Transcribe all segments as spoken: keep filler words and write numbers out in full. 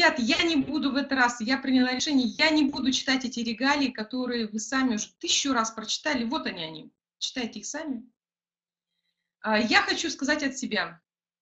ребят, я не буду в этот раз, я приняла решение, я не буду читать эти регалии, которые вы сами уже тысячу раз прочитали. Вот они, они. Читайте их сами. Я хочу сказать от себя.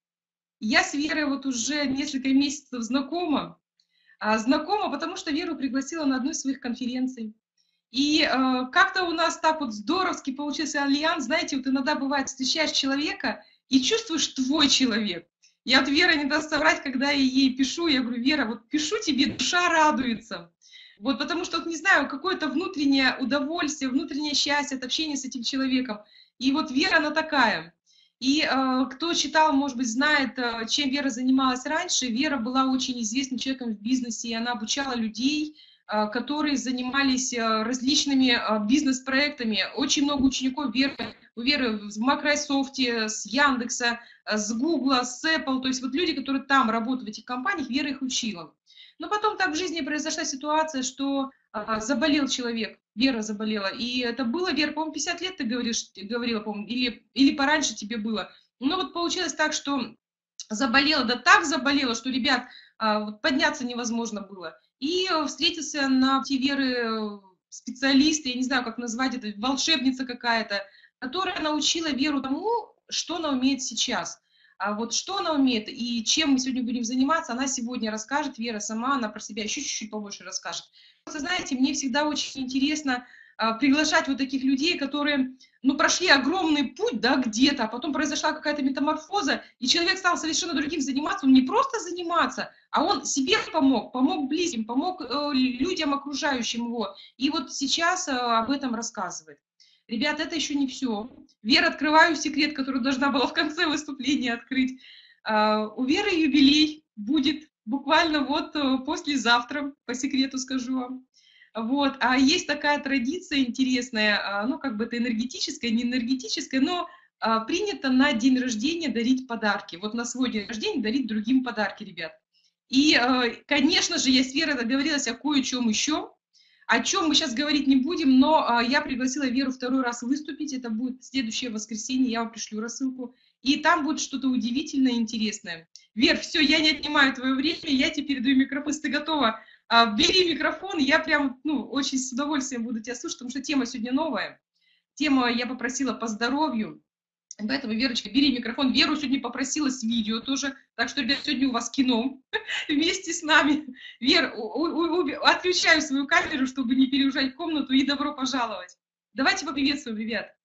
Я с Верой вот уже несколько месяцев знакома. Знакома, потому что Веру пригласила на одну из своих конференций. И э, как-то у нас так вот здоровски получился альянс. Знаете, вот иногда бывает, встречаешь человека и чувствуешь твой человек. Я вот Вера не даст соврать, когда я ей пишу, я говорю: Вера, вот пишу тебе, душа радуется. Вот потому что, вот, не знаю, какое-то внутреннее удовольствие, внутреннее счастье от общения с этим человеком. И вот Вера, она такая. И э, кто читал, может быть, знает, э, чем Вера занималась раньше. Вера была очень известным человеком в бизнесе, и она обучала людей, э, которые занимались э, различными э, бизнес-проектами. Очень много учеников Веры, у Веры в Microsoft, с Яндекса, с Гугла, с Apple. То есть вот люди, которые там работают в этих компаниях, Вера их учила. Но потом так в жизни произошла ситуация, что э, заболел человек. Вера заболела. И это было, Вера, по-моему, пятьдесят лет ты говоришь, говорила, по-моему, или, или пораньше тебе было. Ну вот получилось так, что заболела, да так заболела, что, ребят, вот подняться невозможно было. И встретился на пути Веры специалист, я не знаю, как назвать это, волшебница какая-то, которая научила Веру тому, что она умеет сейчас. А вот что она умеет и чем мы сегодня будем заниматься, она сегодня расскажет. Вера сама, она про себя еще чуть-чуть побольше расскажет. Просто, знаете, мне всегда очень интересно а, приглашать вот таких людей, которые, ну, прошли огромный путь, да, где-то, а потом произошла какая-то метаморфоза, и человек стал совершенно другим заниматься. Он не просто заниматься, а он себе помог, помог близким, помог э, людям, окружающим его. И вот сейчас э, об этом рассказывает. Ребят, это еще не все. Вера, открываю секрет, который должна была в конце выступления открыть. А, у Веры юбилей будет буквально вот послезавтра, по секрету скажу вам. Вот. А есть такая традиция интересная, ну как бы это энергетическая, не энергетическая, но а, принято на день рождения дарить подарки. Вот на свой день рождения дарить другим подарки, ребят. И, а, конечно же, я с Верой договорилась о кое-чем еще, о чем мы сейчас говорить не будем, но а, я пригласила Веру второй раз выступить, это будет следующее воскресенье, я вам пришлю рассылку, и там будет что-то удивительное и интересное. Вер, все, я не отнимаю твое время, я тебе передаю микрофон. Если ты готова, бери микрофон, я прям, ну, очень с удовольствием буду тебя слушать, потому что тема сегодня новая. Тема я попросила по здоровью, поэтому, Верочка, бери микрофон. Веру сегодня попросила с видео тоже, так что, ребят, сегодня у вас кино вместе с нами. Вер, отключаю свою камеру, чтобы не переезжать в комнату, и добро пожаловать. Давайте поприветствуем, ребят.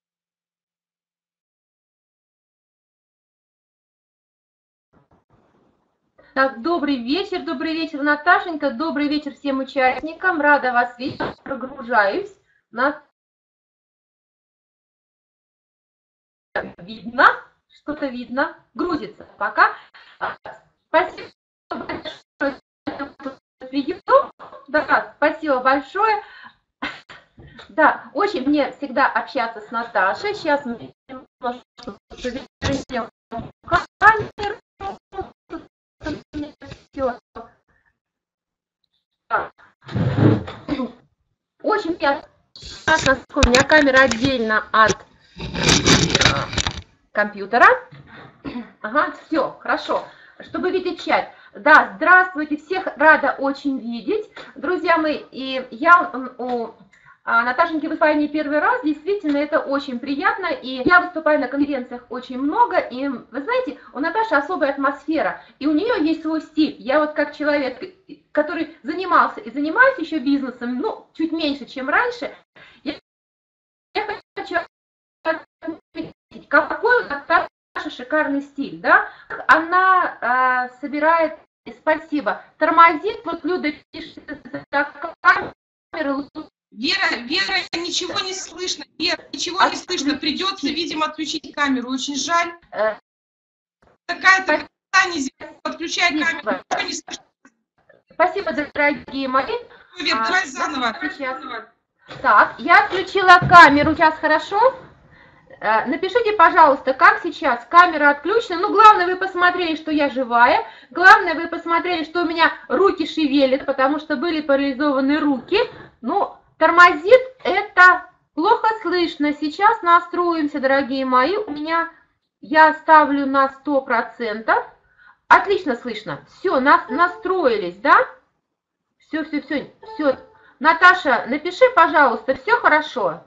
Так, добрый вечер, добрый вечер, Наташенька, добрый вечер всем участникам, рада вас видеть, прогружаюсь, нас видно, что-то видно, грузится пока. Спасибо большое, да, спасибо большое, да, очень мне всегда общаться с Наташей, сейчас мы немножко повернем камеру. Очень приятно, у меня камера отдельно от компьютера. Ага, все, хорошо. Чтобы видеть чат. Да, здравствуйте, всех рада очень видеть. Друзья мои, и я у Наташеньки выступаю не первый раз, действительно, это очень приятно, и я выступаю на конференциях очень много, и вы знаете, у Наташи особая атмосфера, и у нее есть свой стиль. Я вот как человек, который занимался и занимаюсь еще бизнесом, ну, чуть меньше, чем раньше, я, я хочу отметить, какой у Наташи шикарный стиль, да, она э, собирает, спасибо, тормозит, вот Люда пишет, камеру. Вера, Вера, ничего не слышно, Вера, ничего не слышно, придется, видимо, отключить камеру, очень жаль. Такая-то подключай камеру, ничего не слышно. Спасибо, дорогие мои. Вера, а, давай заново. Сейчас. Так, я отключила камеру, сейчас хорошо? Напишите, пожалуйста, как сейчас камера отключена. Ну, главное, вы посмотрели, что я живая. Главное, вы посмотрели, что у меня руки шевелят, потому что были парализованы руки. Ну, тормозит, это плохо слышно. Сейчас настроимся, дорогие мои. У меня, я ставлю на сто процентов. Отлично слышно. Все, на, настроились, да? Все, все, все, все. Наташа, напиши, пожалуйста, все хорошо?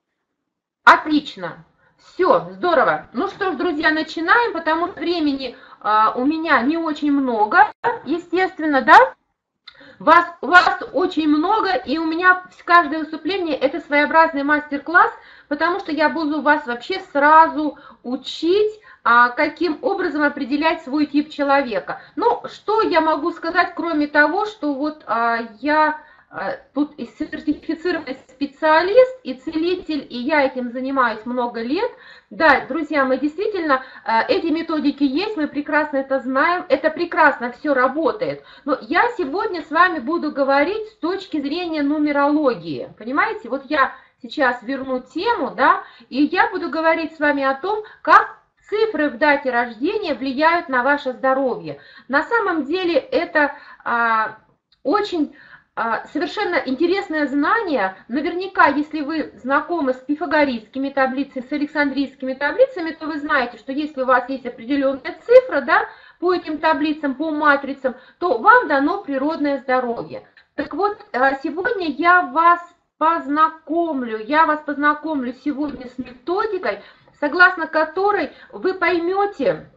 Отлично. Все, здорово. Ну что ж, друзья, начинаем, потому что времени а, у меня не очень много, естественно, да? Вас, вас очень много, и у меня каждое выступление это своеобразный мастер-класс, потому что я буду вас вообще сразу учить, а, каким образом определять свой тип человека. Ну, что я могу сказать, кроме того, что вот а, я а, тут и сертифицированный специалист, и целитель, и я этим занимаюсь много лет. Да, друзья, мы действительно, эти методики есть, мы прекрасно это знаем, это прекрасно все работает. Но я сегодня с вами буду говорить с точки зрения нумерологии, понимаете? Вот я сейчас верну тему, да, и я буду говорить с вами о том, как цифры в дате рождения влияют на ваше здоровье. На самом деле это а, очень... совершенно интересное знание. Наверняка, если вы знакомы с пифагорейскими таблицами, с александрийскими таблицами, то вы знаете, что если у вас есть определенная цифра, да, по этим таблицам, по матрицам, то вам дано природное здоровье. Так вот, сегодня я вас познакомлю, я вас познакомлю сегодня с методикой, согласно которой вы поймете,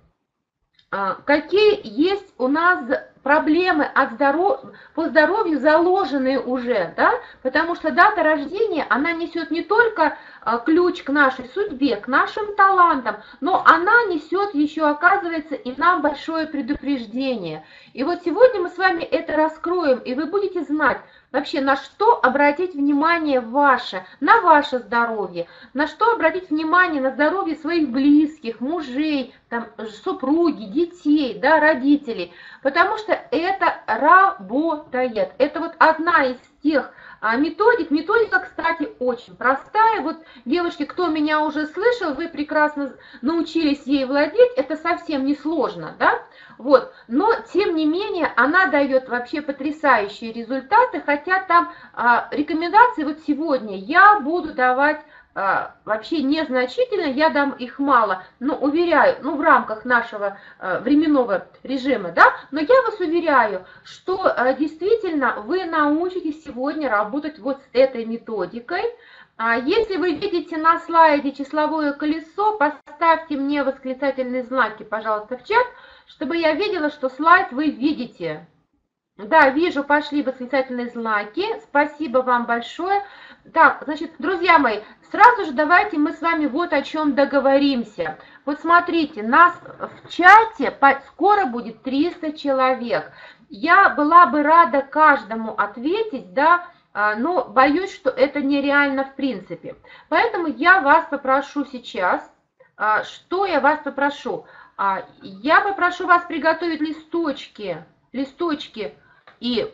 какие есть у нас проблемы от здоров... по здоровью заложенные уже, да, потому что дата рождения, она несет не только ключ к нашей судьбе, к нашим талантам, но она несет еще, оказывается, и нам большое предупреждение. И вот сегодня мы с вами это раскроем, и вы будете знать, вообще, на что обратить внимание ваше, на ваше здоровье, на что обратить внимание на здоровье своих близких, мужей, там, супруги, детей, да, родителей, потому что это работает. Это вот одна из тех а, методик. Методика, кстати, очень простая. Вот, девушки, кто меня уже слышал, вы прекрасно научились ей владеть, это совсем не сложно, да? Вот. Но, тем не менее, она дает вообще потрясающие результаты, хотя там а, рекомендации вот сегодня я буду давать а, вообще незначительно, я дам их мало, но уверяю, ну в рамках нашего а, временного режима, да, но я вас уверяю, что а, действительно вы научитесь сегодня работать вот с этой методикой. А если вы видите на слайде числовое колесо, поставьте мне восклицательные знаки, пожалуйста, в чат, чтобы я видела, что слайд вы видите. Да, вижу, пошли восклицательные знаки. Спасибо вам большое. Так, значит, друзья мои, сразу же давайте мы с вами вот о чем договоримся. Вот смотрите, нас в чате скоро будет триста человек. Я была бы рада каждому ответить, да, но боюсь, что это нереально в принципе. Поэтому я вас попрошу сейчас, что я вас попрошу? Я попрошу вас приготовить листочки, листочки и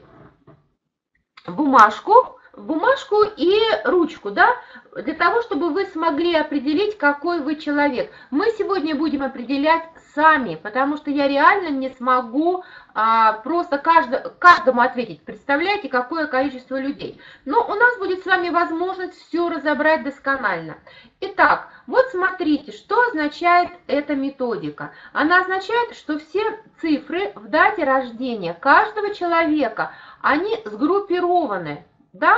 бумажку, бумажку и ручку, да, для того, чтобы вы смогли определить, какой вы человек. Мы сегодня будем определять сами, потому что я реально не смогу а, просто каждому, каждому ответить. Представляете, какое количество людей. Но у нас будет с вами возможность все разобрать досконально. Итак, вот смотрите, что означает эта методика. Она означает, что все цифры в дате рождения каждого человека, они сгруппированы, да?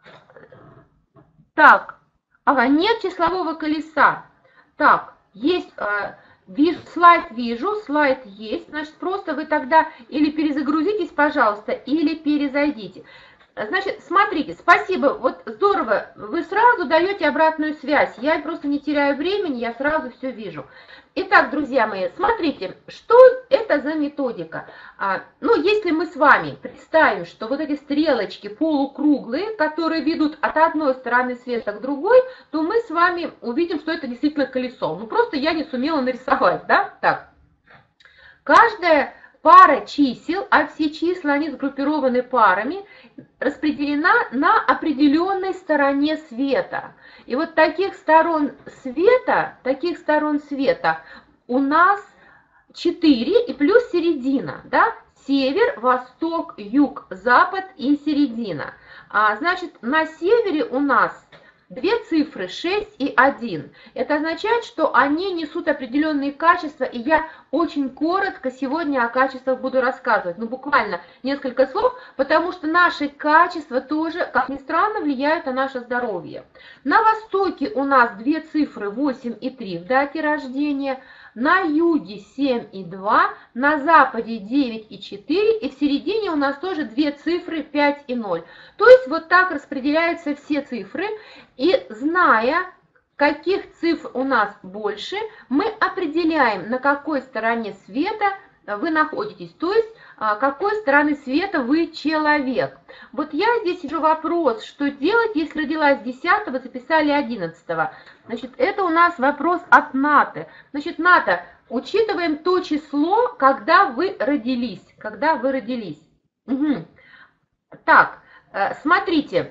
Так, ага, нет числового колеса. Так, есть... Вижу, слайд вижу, слайд есть, значит, просто вы тогда или перезагрузитесь, пожалуйста, или перезайдите. Значит, смотрите, спасибо, вот здорово, вы сразу даете обратную связь, я просто не теряю времени, я сразу все вижу. Итак, друзья мои, смотрите, что это за методика? А, ну, если мы с вами представим, что вот эти стрелочки полукруглые, которые ведут от одной стороны света к другой, то мы с вами увидим, что это действительно колесо. Ну, просто я не сумела нарисовать, да? Так, каждая пара чисел, а все числа, они сгруппированы парами, распределена на определенной стороне света. И вот таких сторон света, таких сторон света у нас четыре и плюс середина, да? Север, восток, юг, запад и середина. А, значит, на севере у нас две цифры шесть и один. Это означает, что они несут определенные качества, и я очень коротко сегодня о качествах буду рассказывать. Ну, буквально несколько слов, потому что наши качества тоже, как ни странно, влияют на наше здоровье. На востоке у нас две цифры восемь и три в дате рождения, на юге семь и два, на западе девять и четыре, и в середине у нас тоже две цифры пять и ноль. То есть вот так распределяются все цифры, и зная, каких цифр у нас больше, мы определяем, на какой стороне света вы находитесь, то есть какой стороны света вы человек. Вот я здесь вижу вопрос, что делать, если родилась десятого, записали одиннадцатого. Значит, это у нас вопрос от Наты. Значит, Ната, учитываем то число, когда вы родились. Когда вы родились. Угу. Так, смотрите.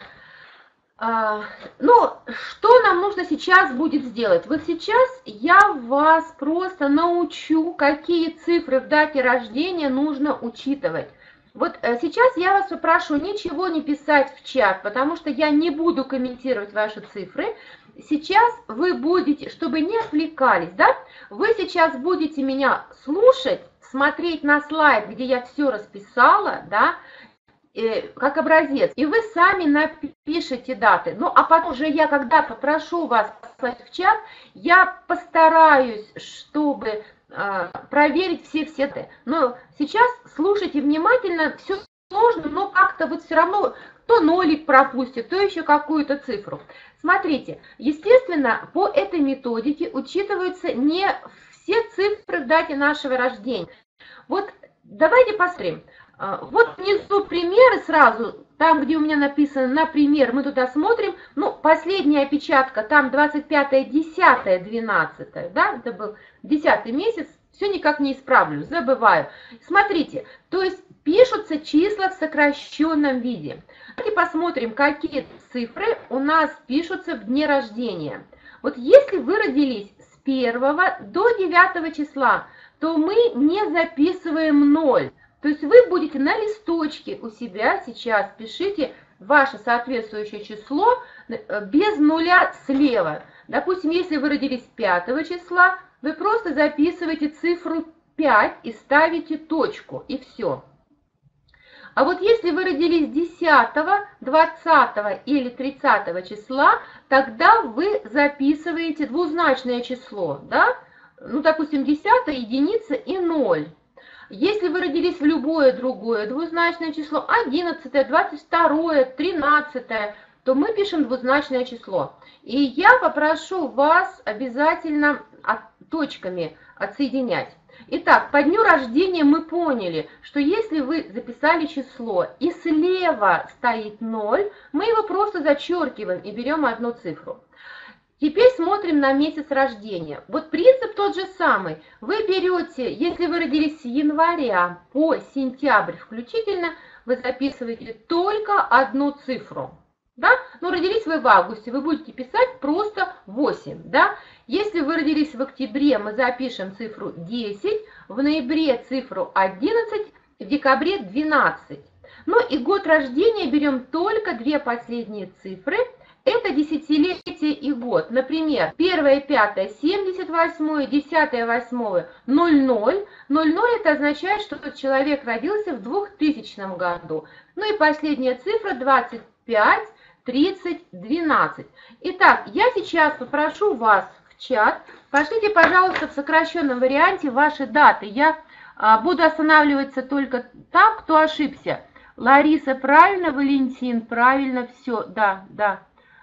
Ну, что нам нужно сейчас будет сделать? Вот сейчас я вас просто научу, какие цифры в дате рождения нужно учитывать. Вот сейчас я вас попрошу ничего не писать в чат, потому что я не буду комментировать ваши цифры. Сейчас вы будете, чтобы не отвлекались, да, вы сейчас будете меня слушать, смотреть на слайд, где я все расписала, да, как образец, и вы сами напишите даты. Ну, а потом уже я, когда попрошу вас послать в чат, я постараюсь, чтобы э, проверить все-все даты. Но сейчас слушайте внимательно, все сложно, но как-то вот все равно то нолик пропустит, то еще какую-то цифру. Смотрите, естественно, по этой методике учитываются не все цифры в дате нашего рождения. Вот давайте посмотрим. Вот внизу примеры сразу, там, где у меня написано «например», мы туда смотрим, ну, последняя опечатка, там двадцать пятое десятое двенадцатое, да, это был десятый месяц, все никак не исправлю, забываю. Смотрите, то есть пишутся числа в сокращенном виде. Давайте посмотрим, какие цифры у нас пишутся в дне рождения. Вот если вы родились с первого до девятого числа, то мы не записываем ноль. То есть вы будете на листочке у себя сейчас, пишите ваше соответствующее число без нуля слева. Допустим, если вы родились пятого числа, вы просто записываете цифру пять и ставите точку, и все. А вот если вы родились десятого, двадцатого или тридцатого числа, тогда вы записываете двузначное число, да? Ну, допустим, десятое, единица и ноль. Если вы родились в любое другое двузначное число, одиннадцатое, двадцать второе, тринадцатое, то мы пишем двузначное число. И я попрошу вас обязательно от, точками отсоединять. Итак, по дню рождения мы поняли, что если вы записали число и слева стоит ноль, мы его просто зачеркиваем и берем одну цифру. Теперь смотрим на месяц рождения. Вот принцип тот же самый. Вы берете, если вы родились с января по сентябрь включительно, вы записываете только одну цифру. Да? Ну, родились вы в августе, вы будете писать просто восемь. Да? Если вы родились в октябре, мы запишем цифру десять, в ноябре цифру одиннадцать, в декабре двенадцать. Ну и год рождения берем только две последние цифры. Это десятилетие и год. Например, первое пятое семьдесят восьмое, десятое восьмое ноль ноль. ноль ноль это означает, что человек родился в двухтысячном году. Ну и последняя цифра двадцать пять, тридцать, двенадцать. Итак, я сейчас попрошу вас в чат. Пошлите, пожалуйста, в сокращенном варианте ваши даты. Я а, буду останавливаться только там, кто ошибся. Лариса, правильно, Валентин, правильно, все, да, да.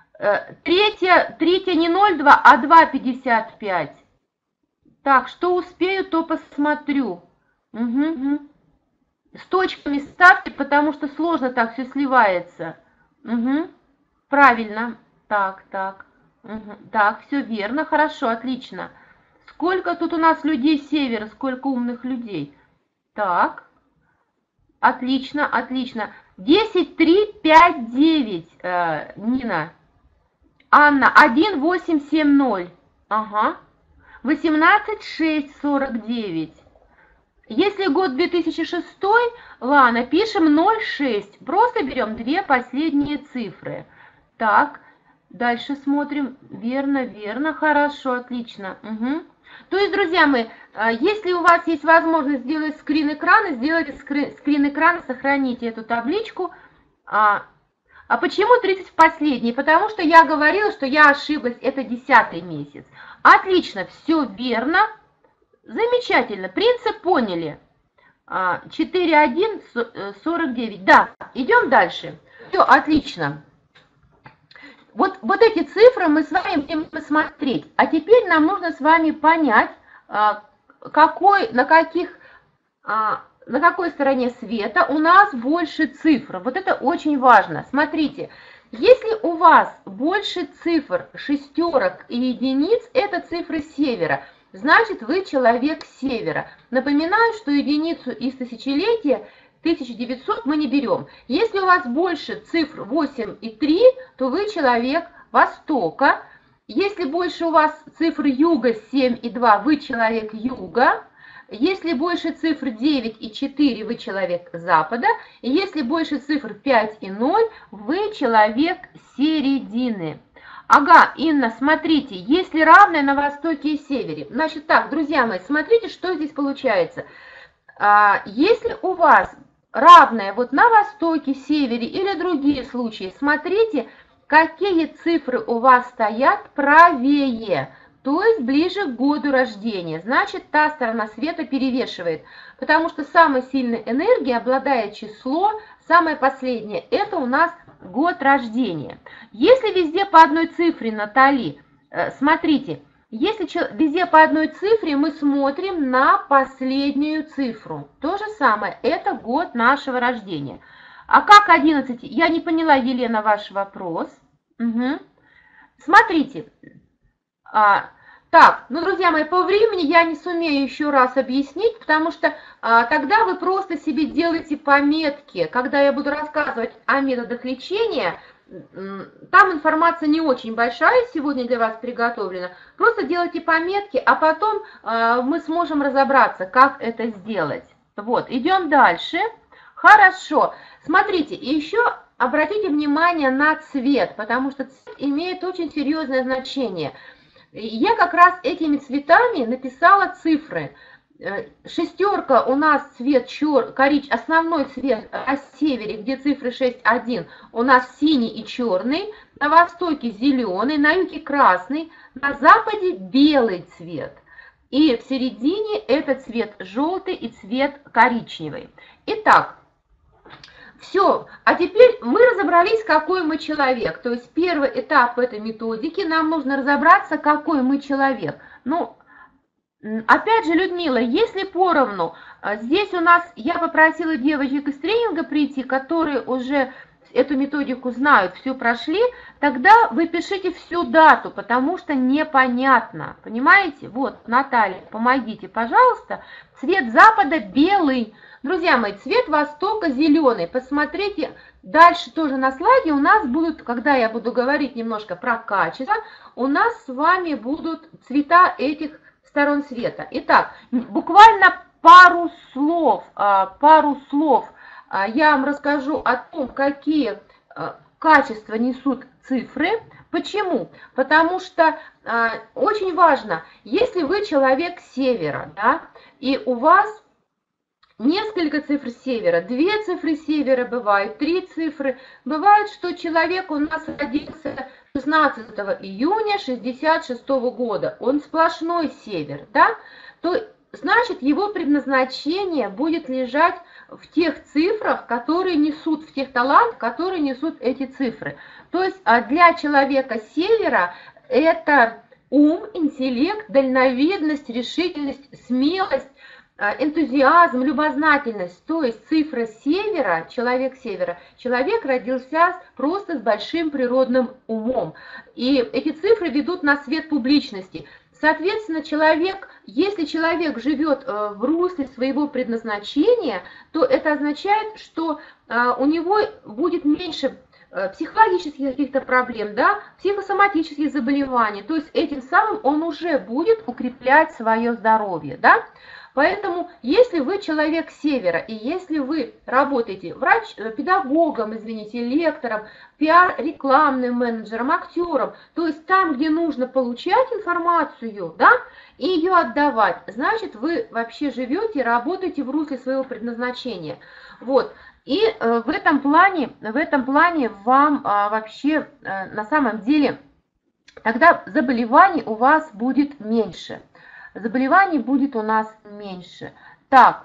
Третья, третья не ноль два, а два пятьдесят пять. Так, что успею, то посмотрю. Угу, угу. С точками ставьте, потому что сложно так все сливается. Угу. Правильно. Так, так. Угу. Так, все верно, хорошо, отлично. Сколько тут у нас людей с севера, сколько умных людей. Так. Отлично, отлично. десять, три, пять, девять, э, Нина. Анна, один, восемь, семь, ноль. Ага. восемнадцать, шесть, сорок девять. Если год две тысячи шестой, Лана, пишем ноль шесть. Просто берем две последние цифры. Так, Дальше смотрим. Верно, верно, хорошо, отлично. Угу. То есть, друзья мои, если у вас есть возможность сделать скрин экрана, сделайте скрин экрана, сохраните эту табличку. А, а почему тридцать в последний? Потому что я говорила, что я ошиблась, это десятый месяц. Отлично, все верно. Замечательно, принцип поняли. четыре один сорок девять. Да, идем дальше. Все, отлично. Вот, вот эти цифры мы с вами будем посмотреть. А теперь нам нужно с вами понять, какой, на, каких, на какой стороне света у нас больше цифр. Вот это очень важно. Смотрите, если у вас больше цифр, шестерок и единиц, это цифры севера. Значит, вы человек севера. Напоминаю, что единицу из тысячелетия тысяча девятьсот мы не берем. Если у вас больше цифр восемь и три, то вы человек востока. Если больше у вас цифр юга семь и два, вы человек юга. Если больше цифр девять и четыре, вы человек запада. И если больше цифр пять и ноль, вы человек середины. Ага, Инна, смотрите, если равное на востоке и севере. Значит так, друзья мои, смотрите, что здесь получается. Если у вас равное вот на востоке, севере или другие случаи, смотрите, какие цифры у вас стоят правее, то есть ближе к году рождения. Значит, та сторона света перевешивает, потому что самой сильной энергией обладает число, самое последнее, это у нас год рождения. Если везде по одной цифре, Натали, смотрите, если везде по одной цифре, мы смотрим на последнюю цифру. То же самое, это год нашего рождения. А как одиннадцать? Я не поняла, Елена, ваш вопрос. Угу. Смотрите. А, так, ну, друзья мои, по времени я не сумею еще раз объяснить, потому что а, тогда вы просто себе делаете пометки. Когда я буду рассказывать о методах лечения, там информация не очень большая сегодня для вас приготовлена. Просто делайте пометки, а потом а, мы сможем разобраться, как это сделать. Вот, идем дальше. Хорошо. Смотрите, и еще обратите внимание на цвет, потому что цвет имеет очень серьезное значение. Я как раз этими цветами написала цифры. Шестерка у нас цвет чер... корич... основной цвет на севере, где цифры шесть один, у нас синий и черный, на востоке зеленый, на юге красный, на западе белый цвет. И в середине это цвет желтый и цвет коричневый. Итак, все. А теперь мы разобрались, какой мы человек. То есть первый этап этой методики, нам нужно разобраться, какой мы человек. Ну, опять же, Людмила, если поровну, здесь у нас, я попросила девочек из тренинга прийти, которые уже эту методику знают, все прошли, тогда вы пишите всю дату, потому что непонятно, понимаете? Вот, Наталья, помогите, пожалуйста. Цвет запада белый. Друзья мои, цвет востока зеленый. Посмотрите, дальше тоже на слайде у нас будут, когда я буду говорить немножко про качество, у нас с вами будут цвета этих сторон света. Итак, буквально пару слов, пару слов я вам расскажу о том, какие качества несут цифры. Почему? Потому что очень важно, если вы человек севера, да, и у вас несколько цифр севера, две цифры севера бывают, три цифры. Бывает, что человек у нас родился шестнадцатого июня шестьдесят шестого года, он сплошной север, да, то значит его предназначение будет лежать в тех цифрах, которые несут, в тех талантах, которые несут эти цифры. То есть для человека севера это ум, интеллект, дальновидность, решительность, смелость, энтузиазм, любознательность, то есть цифра севера, человек севера, человек родился просто с большим природным умом. И эти цифры ведут на свет публичности. Соответственно, человек, если человек живет в русле своего предназначения, то это означает, что у него будет меньше психологических каких-то проблем, да, психосоматических заболеваний. То есть этим самым он уже будет укреплять свое здоровье, да. Поэтому, если вы человек севера, и если вы работаете врач, педагогом, извините, лектором, пиар, рекламным менеджером, актером, то есть там, где нужно получать информацию, да, и ее отдавать, значит, вы вообще живете, работаете в русле своего предназначения. Вот. И э, в этом плане, в этом плане вам а, вообще а, на самом деле тогда заболеваний у вас будет меньше. Заболеваний будет у нас меньше. Так,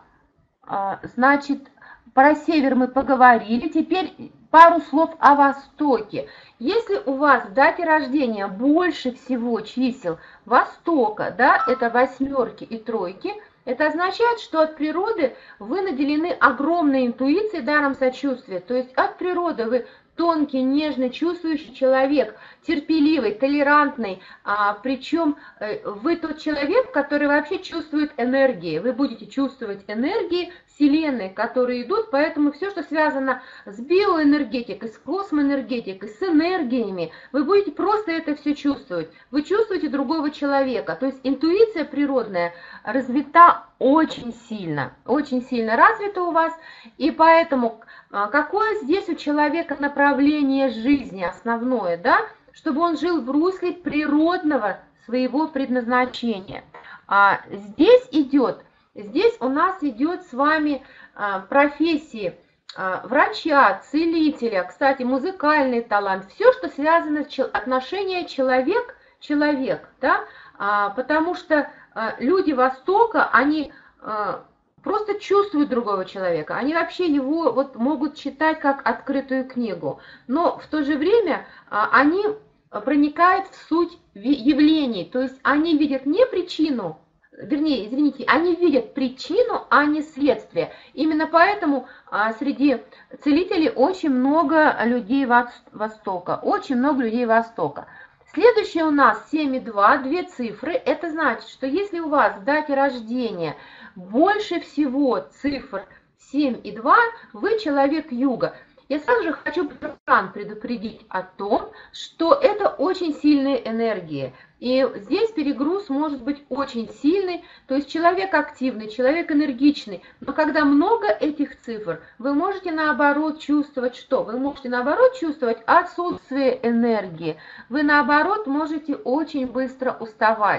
а, значит, про север мы поговорили. Теперь пару слов о Востоке. Если у вас в дате рождения больше всего чисел Востока, да, это восьмерки и тройки, это означает, что от природы вы наделены огромной интуицией, даром сочувствия. То есть от природы вы тонкий, нежный, чувствующий человек, терпеливый, толерантный, а, причем вы тот человек, который вообще чувствует энергии. Вы будете чувствовать энергии Вселенной, которые идут, поэтому все, что связано с биоэнергетикой, с космоэнергетикой, с энергиями, вы будете просто это все чувствовать. Вы чувствуете другого человека, то есть интуиция природная развита очень сильно, очень сильно развита у вас, и поэтому какое здесь у человека направление жизни основное, да, чтобы он жил в русле природного своего предназначения. А здесь идет, здесь у нас идет с вами а, профессии а, врача, целителя, кстати, музыкальный талант, все, что связано с отношением человек-человек, да, а, потому что а, люди Востока, они а, просто чувствуют другого человека, они вообще его вот могут читать как открытую книгу, но в то же время а, они проникают в суть явлений, то есть они видят не причину, вернее, извините, они видят причину, а не следствие. Именно поэтому а, среди целителей очень много людей Востока, очень много людей Востока. Следующее у нас семь и два, две цифры, это значит, что если у вас в дате рождения больше всего цифр семь и два, вы человек юга. Я сразу же хочу предупредить о том, что это очень сильные энергии. И здесь перегруз может быть очень сильный, то есть человек активный, человек энергичный. Но когда много этих цифр, вы можете наоборот чувствовать что? Вы можете наоборот чувствовать отсутствие энергии. Вы наоборот можете очень быстро уставать.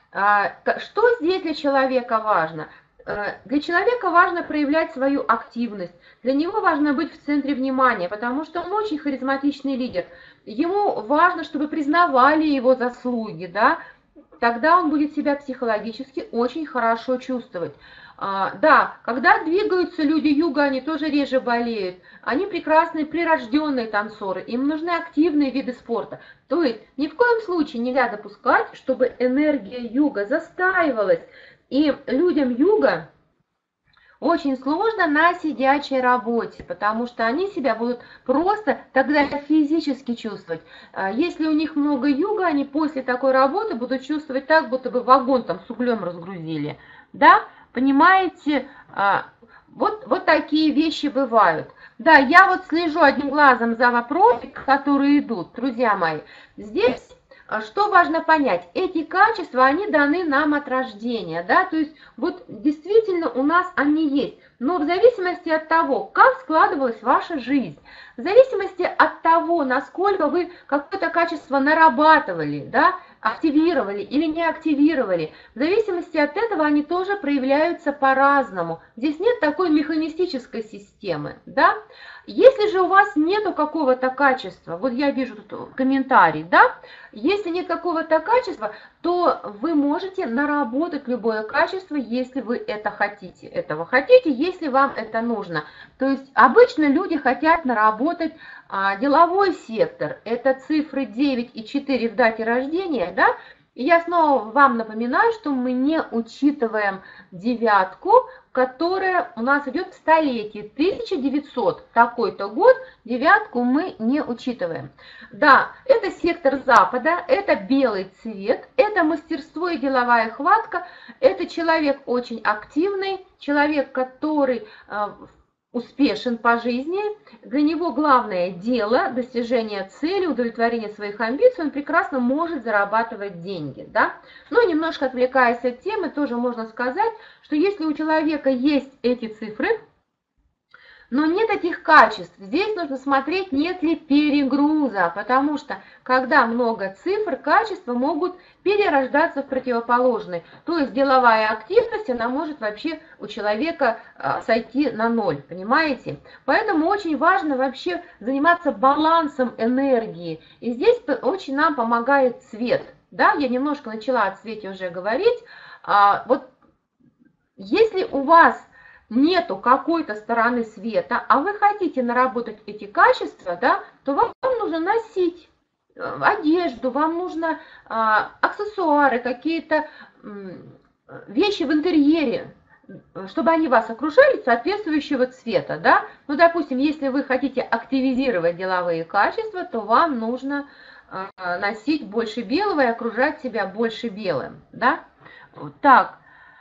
Что здесь для человека важно? Для человека важно проявлять свою активность, для него важно быть в центре внимания, потому что он очень харизматичный лидер. Ему важно, чтобы признавали его заслуги, да? Тогда он будет себя психологически очень хорошо чувствовать. А, да, когда двигаются люди юга, они тоже реже болеют. Они прекрасные прирожденные танцоры, им нужны активные виды спорта. То есть ни в коем случае нельзя допускать, чтобы энергия юга застаивалась. И людям юга очень сложно на сидячей работе, потому что они себя будут просто тогда физически чувствовать. Если у них много юга, они после такой работы будут чувствовать так, будто бы вагон там с углем разгрузили. Да, понимаете, вот, вот такие вещи бывают. Да, я вот слежу одним глазом за вопросами, которые идут, друзья мои. Здесь... Что важно понять? Эти качества, они даны нам от рождения, да, то есть вот действительно у нас они есть, но в зависимости от того, как складывалась ваша жизнь, в зависимости от того, насколько вы какое-то качество нарабатывали, да, активировали или не активировали, в зависимости от этого они тоже проявляются по-разному. Здесь нет такой механистической системы, да. Если же у вас нету какого-то качества, вот я вижу тут комментарий, да, если нет какого-то качества, то вы можете наработать любое качество, если вы это хотите. Этого хотите, если вам это нужно. То есть обычно люди хотят наработать а, деловой сектор, это цифры девять и четыре в дате рождения, да. И я снова вам напоминаю, что мы не учитываем девятку, которая у нас идет в столетии, тысяча девятьсот, такой-то год, девятку мы не учитываем. Да, это сектор Запада, это белый цвет, это мастерство и деловая хватка, это человек очень активный, человек, который успешен по жизни, для него главное дело, достижение цели, удовлетворение своих амбиций, он прекрасно может зарабатывать деньги, да. Ну, немножко отвлекаясь от темы, тоже можно сказать, что если у человека есть эти цифры, но нет таких качеств, здесь нужно смотреть, нет ли перегруза, потому что, когда много цифр, качества могут перерождаться в противоположные. То есть деловая активность, она может вообще у человека а, сойти на ноль, понимаете? Поэтому очень важно вообще заниматься балансом энергии. И здесь очень нам помогает цвет. Да, я немножко начала о цвете уже говорить. А, вот если у вас нету какой-то стороны света, а вы хотите наработать эти качества, да, то вам нужно носить одежду, вам нужно а, аксессуары, какие-то вещи в интерьере, чтобы они вас окружали соответствующего цвета, да. Ну, допустим, если вы хотите активизировать деловые качества, то вам нужно а, носить больше белого и окружать себя больше белым, да. Так.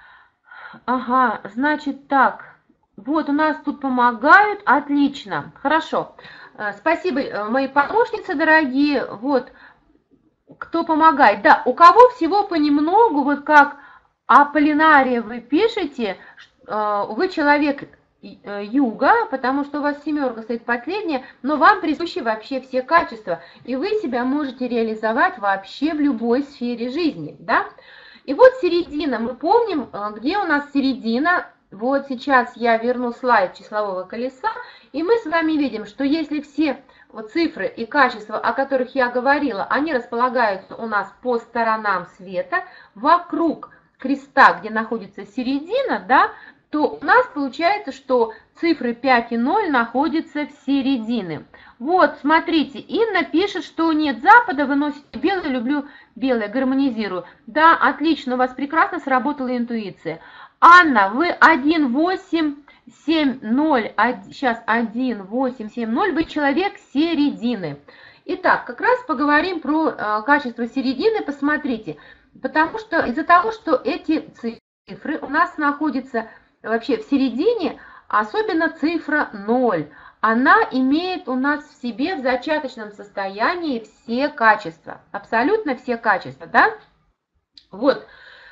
Ага, значит так, вот у нас тут помогают, отлично, хорошо, спасибо, мои помощницы дорогие, вот, кто помогает, да, у кого всего понемногу, вот как Аполлинария вы пишете, вы человек юга, потому что у вас семерка стоит последняя, но вам присущи вообще все качества, и вы себя можете реализовать вообще в любой сфере жизни, да. И вот середина, мы помним, где у нас середина, вот сейчас я верну слайд числового колеса, и мы с вами видим, что если все вот цифры и качества, о которых я говорила, они располагаются у нас по сторонам света, вокруг креста, где находится середина, да, то у нас получается, что цифры пять и ноль находятся в середине. Вот, смотрите, Инна пишет, что нет запада, вы носите белое, люблю белое, гармонизирую. Да, отлично, у вас прекрасно сработала интуиция. Анна, вы один восемь семь ноль, сейчас один восемь семь ноль, вы человек середины. Итак, как раз поговорим про э, качество середины, посмотрите, потому что из-за того, что эти цифры у нас находятся вообще в середине, особенно цифра ноль, она имеет у нас в себе в зачаточном состоянии все качества, абсолютно все качества, да? Вот.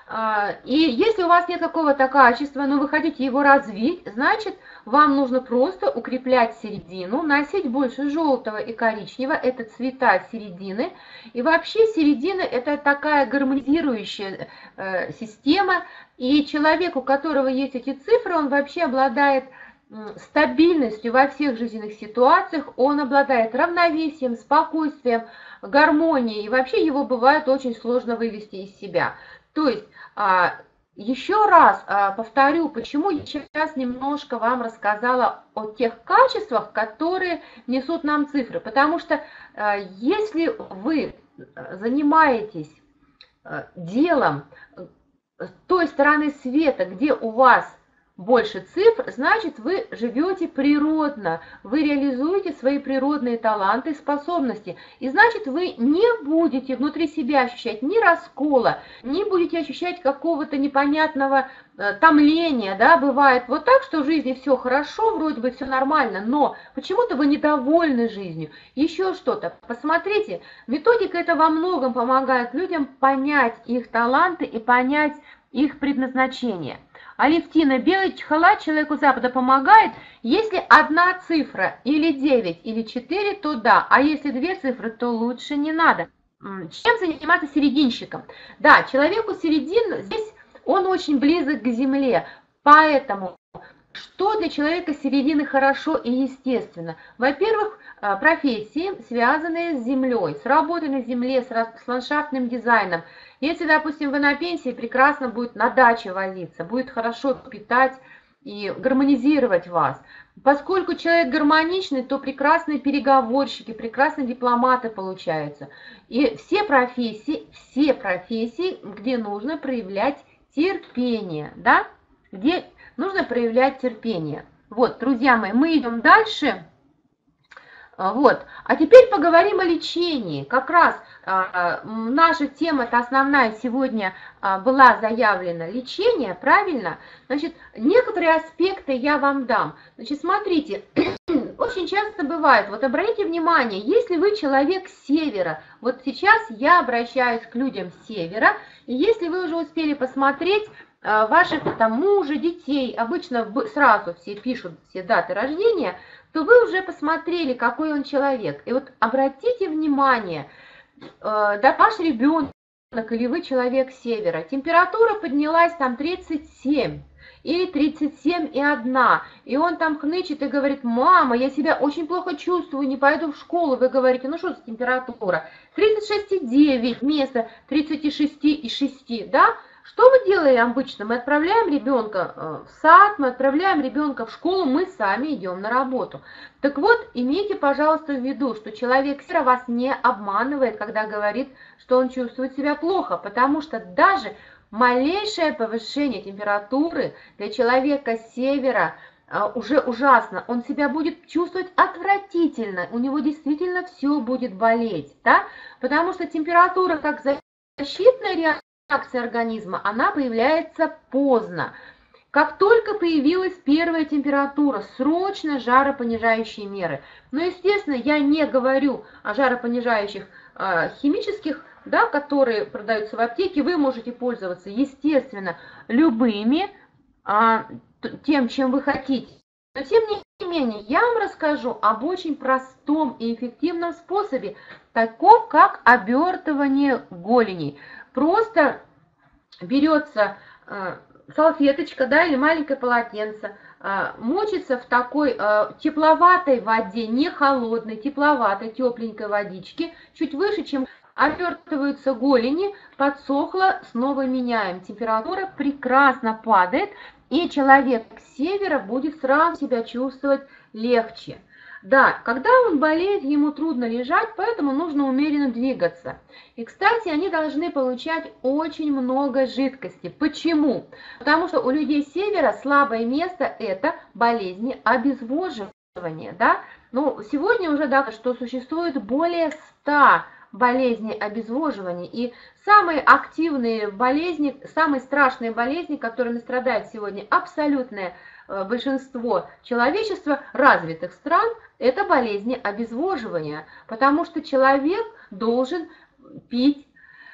И если у вас нет какого-то качества, но вы хотите его развить, значит, вам нужно просто укреплять середину, носить больше желтого и коричневого, это цвета середины. И вообще середина – это такая гармонизирующая система, и человек, у которого есть эти цифры, он вообще обладает стабильностью во всех жизненных ситуациях, он обладает равновесием, спокойствием, гармонией, и вообще его бывает очень сложно вывести из себя. То есть, еще раз повторю, почему я сейчас немножко вам рассказала о тех качествах, которые несут нам цифры. Потому что если вы занимаетесь делом той стороны света, где у вас больше цифр, значит, вы живете природно, вы реализуете свои природные таланты и способности. И значит, вы не будете внутри себя ощущать ни раскола, не будете ощущать какого-то непонятного э, томления, да, бывает вот так, что в жизни все хорошо, вроде бы все нормально, но почему-то вы недовольны жизнью, еще что-то. Посмотрите, методика эта во многом помогает людям понять их таланты и понять их предназначение. Алевтина, белый халат человеку Запада помогает, если одна цифра или девять, или четыре, то да, а если две цифры, то лучше не надо. Чем заниматься серединщиком? Да, человеку середин, здесь он очень близок к земле, поэтому что для человека середины хорошо и естественно? Во-первых, профессии, связанные с землей, с работой на земле, с ландшафтным дизайном. Если, допустим, вы на пенсии, прекрасно будет на даче возиться, будет хорошо питать и гармонизировать вас. Поскольку человек гармоничный, то прекрасные переговорщики, прекрасные дипломаты получаются. И все профессии, все профессии, где нужно проявлять терпение, да, где нужно проявлять терпение. Вот, друзья мои, мы идем дальше. Вот. А теперь поговорим о лечении. Как раз а, наша тема-то основная сегодня а, была заявлена лечение, правильно? Значит, некоторые аспекты я вам дам. Значит, смотрите, очень часто бывает, вот обратите внимание, если вы человек с севера, вот сейчас я обращаюсь к людям с севера, и если вы уже успели посмотреть а, ваших там мужа, детей, обычно сразу все пишут все даты рождения, то вы уже посмотрели, какой он человек. И вот обратите внимание, э, да, ваш ребенок или вы человек с севера, температура поднялась там тридцать семь или тридцать семь и одна, и он там хнычет и говорит: мама, я себя очень плохо чувствую, не пойду в школу. Вы говорите: ну что за температура? тридцать шесть и девять вместо тридцать шесть и шесть, да? Что мы делаем обычно? Мы отправляем ребенка в сад, мы отправляем ребенка в школу, мы сами идем на работу. Так вот, имейте, пожалуйста, в виду, что человек севера вас не обманывает, когда говорит, что он чувствует себя плохо, потому что даже малейшее повышение температуры для человека с севера уже ужасно, он себя будет чувствовать отвратительно, у него действительно все будет болеть, да? Потому что температура как защитная реакция, реакция организма, она появляется поздно. Как только появилась первая температура, срочно жаропонижающие меры. Но, естественно, я не говорю о жаропонижающих э, химических, да, которые продаются в аптеке. Вы можете пользоваться, естественно, любыми, э, тем, чем вы хотите. Но, тем не менее, я вам расскажу об очень простом и эффективном способе, таком как обертывание голеней. Просто берется э, салфеточка, да, или маленькое полотенце, э, мочится в такой э, тепловатой воде, не холодной, тепловатой, тепленькой водичке, чуть выше, чем обертываются голени, подсохло, снова меняем. Температура прекрасно падает, и человек с севера будет сразу себя чувствовать легче. Да, когда он болеет, ему трудно лежать, поэтому нужно умеренно двигаться. И, кстати, они должны получать очень много жидкости. Почему? Потому что у людей с севера слабое место – это болезни обезвоживания. Да? Ну, сегодня уже доказано, что существует более ста болезней обезвоживания. И самые активные болезни, самые страшные болезни, которыми страдает сегодня абсолютное большинство человечества развитых стран, это болезни обезвоживания, потому что человек должен пить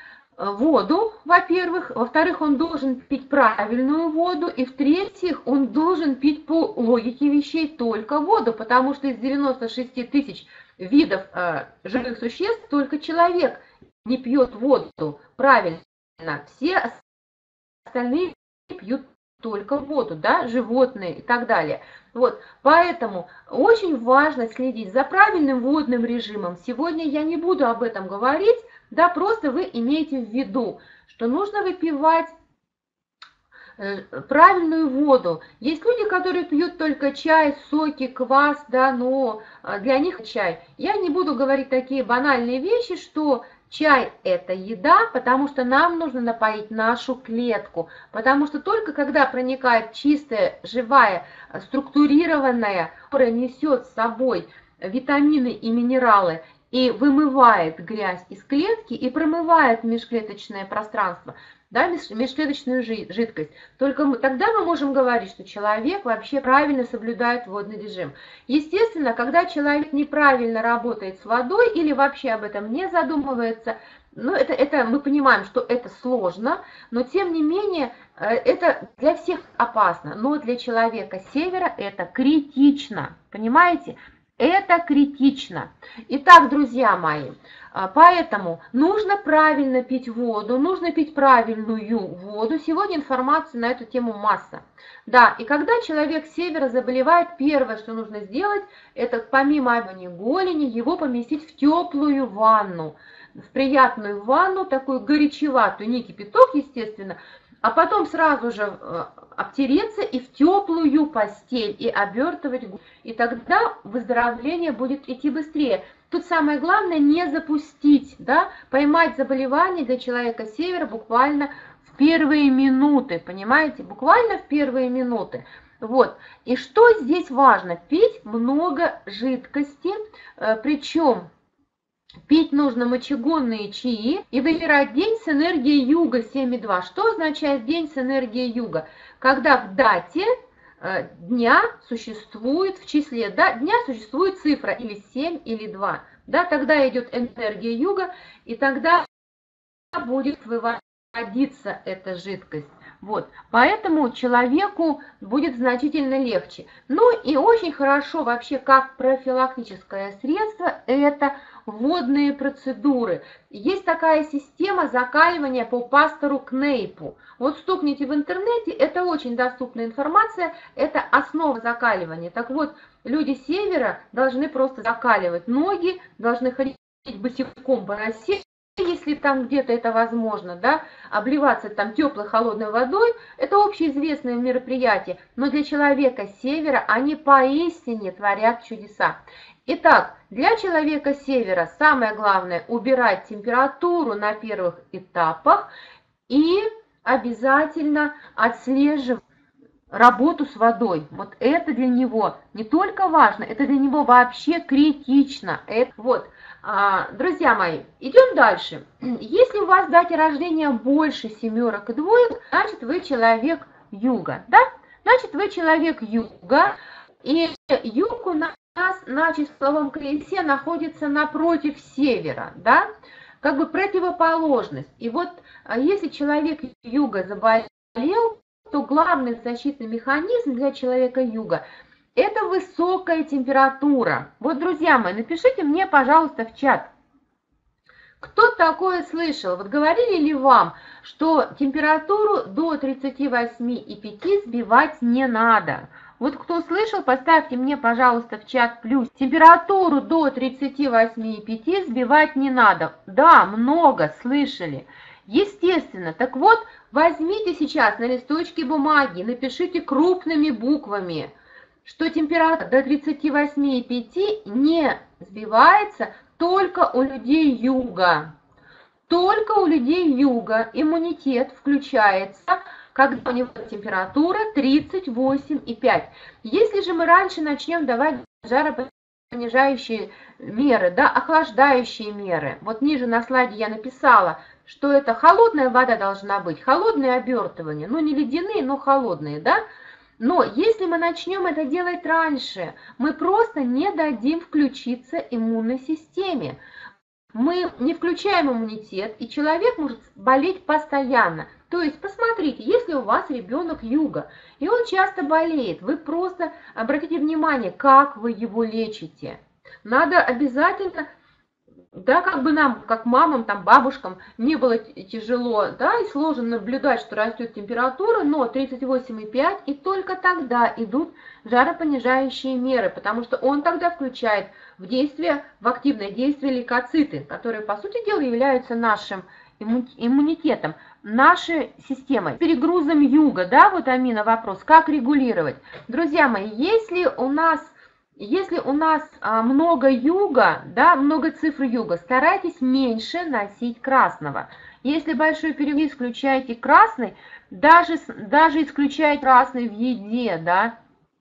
воду, во-первых, во-вторых, он должен пить правильную воду, и в-третьих, он должен пить по логике вещей только воду, потому что из девяноста шести тысяч видов э, живых существ только человек не пьет воду правильно, все остальные пьют только воду, да, животные и так далее. Вот, поэтому очень важно следить за правильным водным режимом. Сегодня я не буду об этом говорить, да, просто вы имеете в виду, что нужно выпивать правильную воду. Есть люди, которые пьют только чай, соки, квас, да, но для них чай. Я не буду говорить такие банальные вещи, что чай – это еда, потому что нам нужно напоить нашу клетку. Потому что только когда проникает чистая, живая, структурированная, которая несет с собой витамины и минералы, и вымывает грязь из клетки, и промывает межклеточное пространство, да, межклеточную жидкость, только мы, тогда мы можем говорить, что человек вообще правильно соблюдает водный режим. Естественно, когда человек неправильно работает с водой или вообще об этом не задумывается, ну, это, это мы понимаем, что это сложно, но тем не менее это для всех опасно, но для человека с севера это критично, понимаете? Это критично. Итак, друзья мои, поэтому нужно правильно пить воду, нужно пить правильную воду. Сегодня информации на эту тему масса. Да, и когда человек с севера заболевает, первое, что нужно сделать, это помимо обмывания голени, его поместить в теплую ванну, в приятную ванну, такую горячеватую, не кипяток, естественно, а потом сразу же обтереться и в теплую постель, и обертывать. И тогда выздоровление будет идти быстрее. Тут самое главное не запустить, да, поймать заболевание для человека с севера буквально в первые минуты, понимаете, буквально в первые минуты. Вот. И что здесь важно? Пить много жидкости, причем пить нужно мочегонные чаи и выбирать день с энергией юга семь и два. Что означает день с энергией юга? Когда в дате дня существует, в числе да, дня существует цифра или семь, или два. Да, тогда идет энергия юга, и тогда будет выводиться эта жидкость. Вот. Поэтому человеку будет значительно легче. Ну и очень хорошо вообще как профилактическое средство это водные процедуры. Есть такая система закаливания по пастору Кнейпу. Вот стукните в интернете, это очень доступная информация, это основа закаливания. Так вот, люди севера должны просто закаливать ноги, должны ходить босиком по росе, если там где-то это возможно, да, обливаться там теплой холодной водой, это общеизвестное мероприятие, но для человека севера они поистине творят чудеса. Итак, для человека севера самое главное убирать температуру на первых этапах и обязательно отслеживать работу с водой. Вот это для него не только важно, это для него вообще критично. Это, вот, а, друзья мои, идем дальше. Если у вас в дате рождения больше семерок и двоек, значит вы человек юга, да? Значит вы человек юга, и юг у нас на числовом колесе находится напротив севера, да? Как бы противоположность. И вот если человек юга заболел, то главный защитный механизм для человека юга – это высокая температура. Вот, друзья мои, напишите мне, пожалуйста, в чат, кто такое слышал? Вот говорили ли вам, что температуру до тридцати восьми и пяти сбивать не надо? Вот кто слышал, поставьте мне, пожалуйста, в чат плюс. Температуру до тридцати восьми и пяти сбивать не надо. Да, много слышали. Естественно. Так вот, возьмите сейчас на листочке бумаги, напишите крупными буквами, что температура до тридцати восьми и пяти не сбивается только у людей юга. Только у людей юга иммунитет включается, когда у него температура тридцать восемь и пять. Если же мы раньше начнем давать жаропонижающие меры, да, охлаждающие меры, вот ниже на слайде я написала, что это холодная вода должна быть, холодные обертывания, ну не ледяные, но холодные, да. Но если мы начнем это делать раньше, мы просто не дадим включиться иммунной системе. Мы не включаем иммунитет, и человек может болеть постоянно. То есть, посмотрите, если у вас ребенок юга, и он часто болеет, вы просто обратите внимание, как вы его лечите. Надо обязательно, да, как бы нам, как мамам, там, бабушкам, не было тяжело, да, и сложно наблюдать, что растет температура, но тридцать восемь и пять, и только тогда идут жаропонижающие меры, потому что он тогда включает в действие, в активное действие лейкоциты, которые, по сути дела, являются нашим иммунитетом, нашей системой. Перегрузом юга, да, вот, Амина, вопрос, как регулировать? Друзья мои, если у нас, если у нас а, много юга, да, много цифр юга, старайтесь меньше носить красного. Если большой перегруз, исключайте красный, даже, даже исключайте красный в еде, да.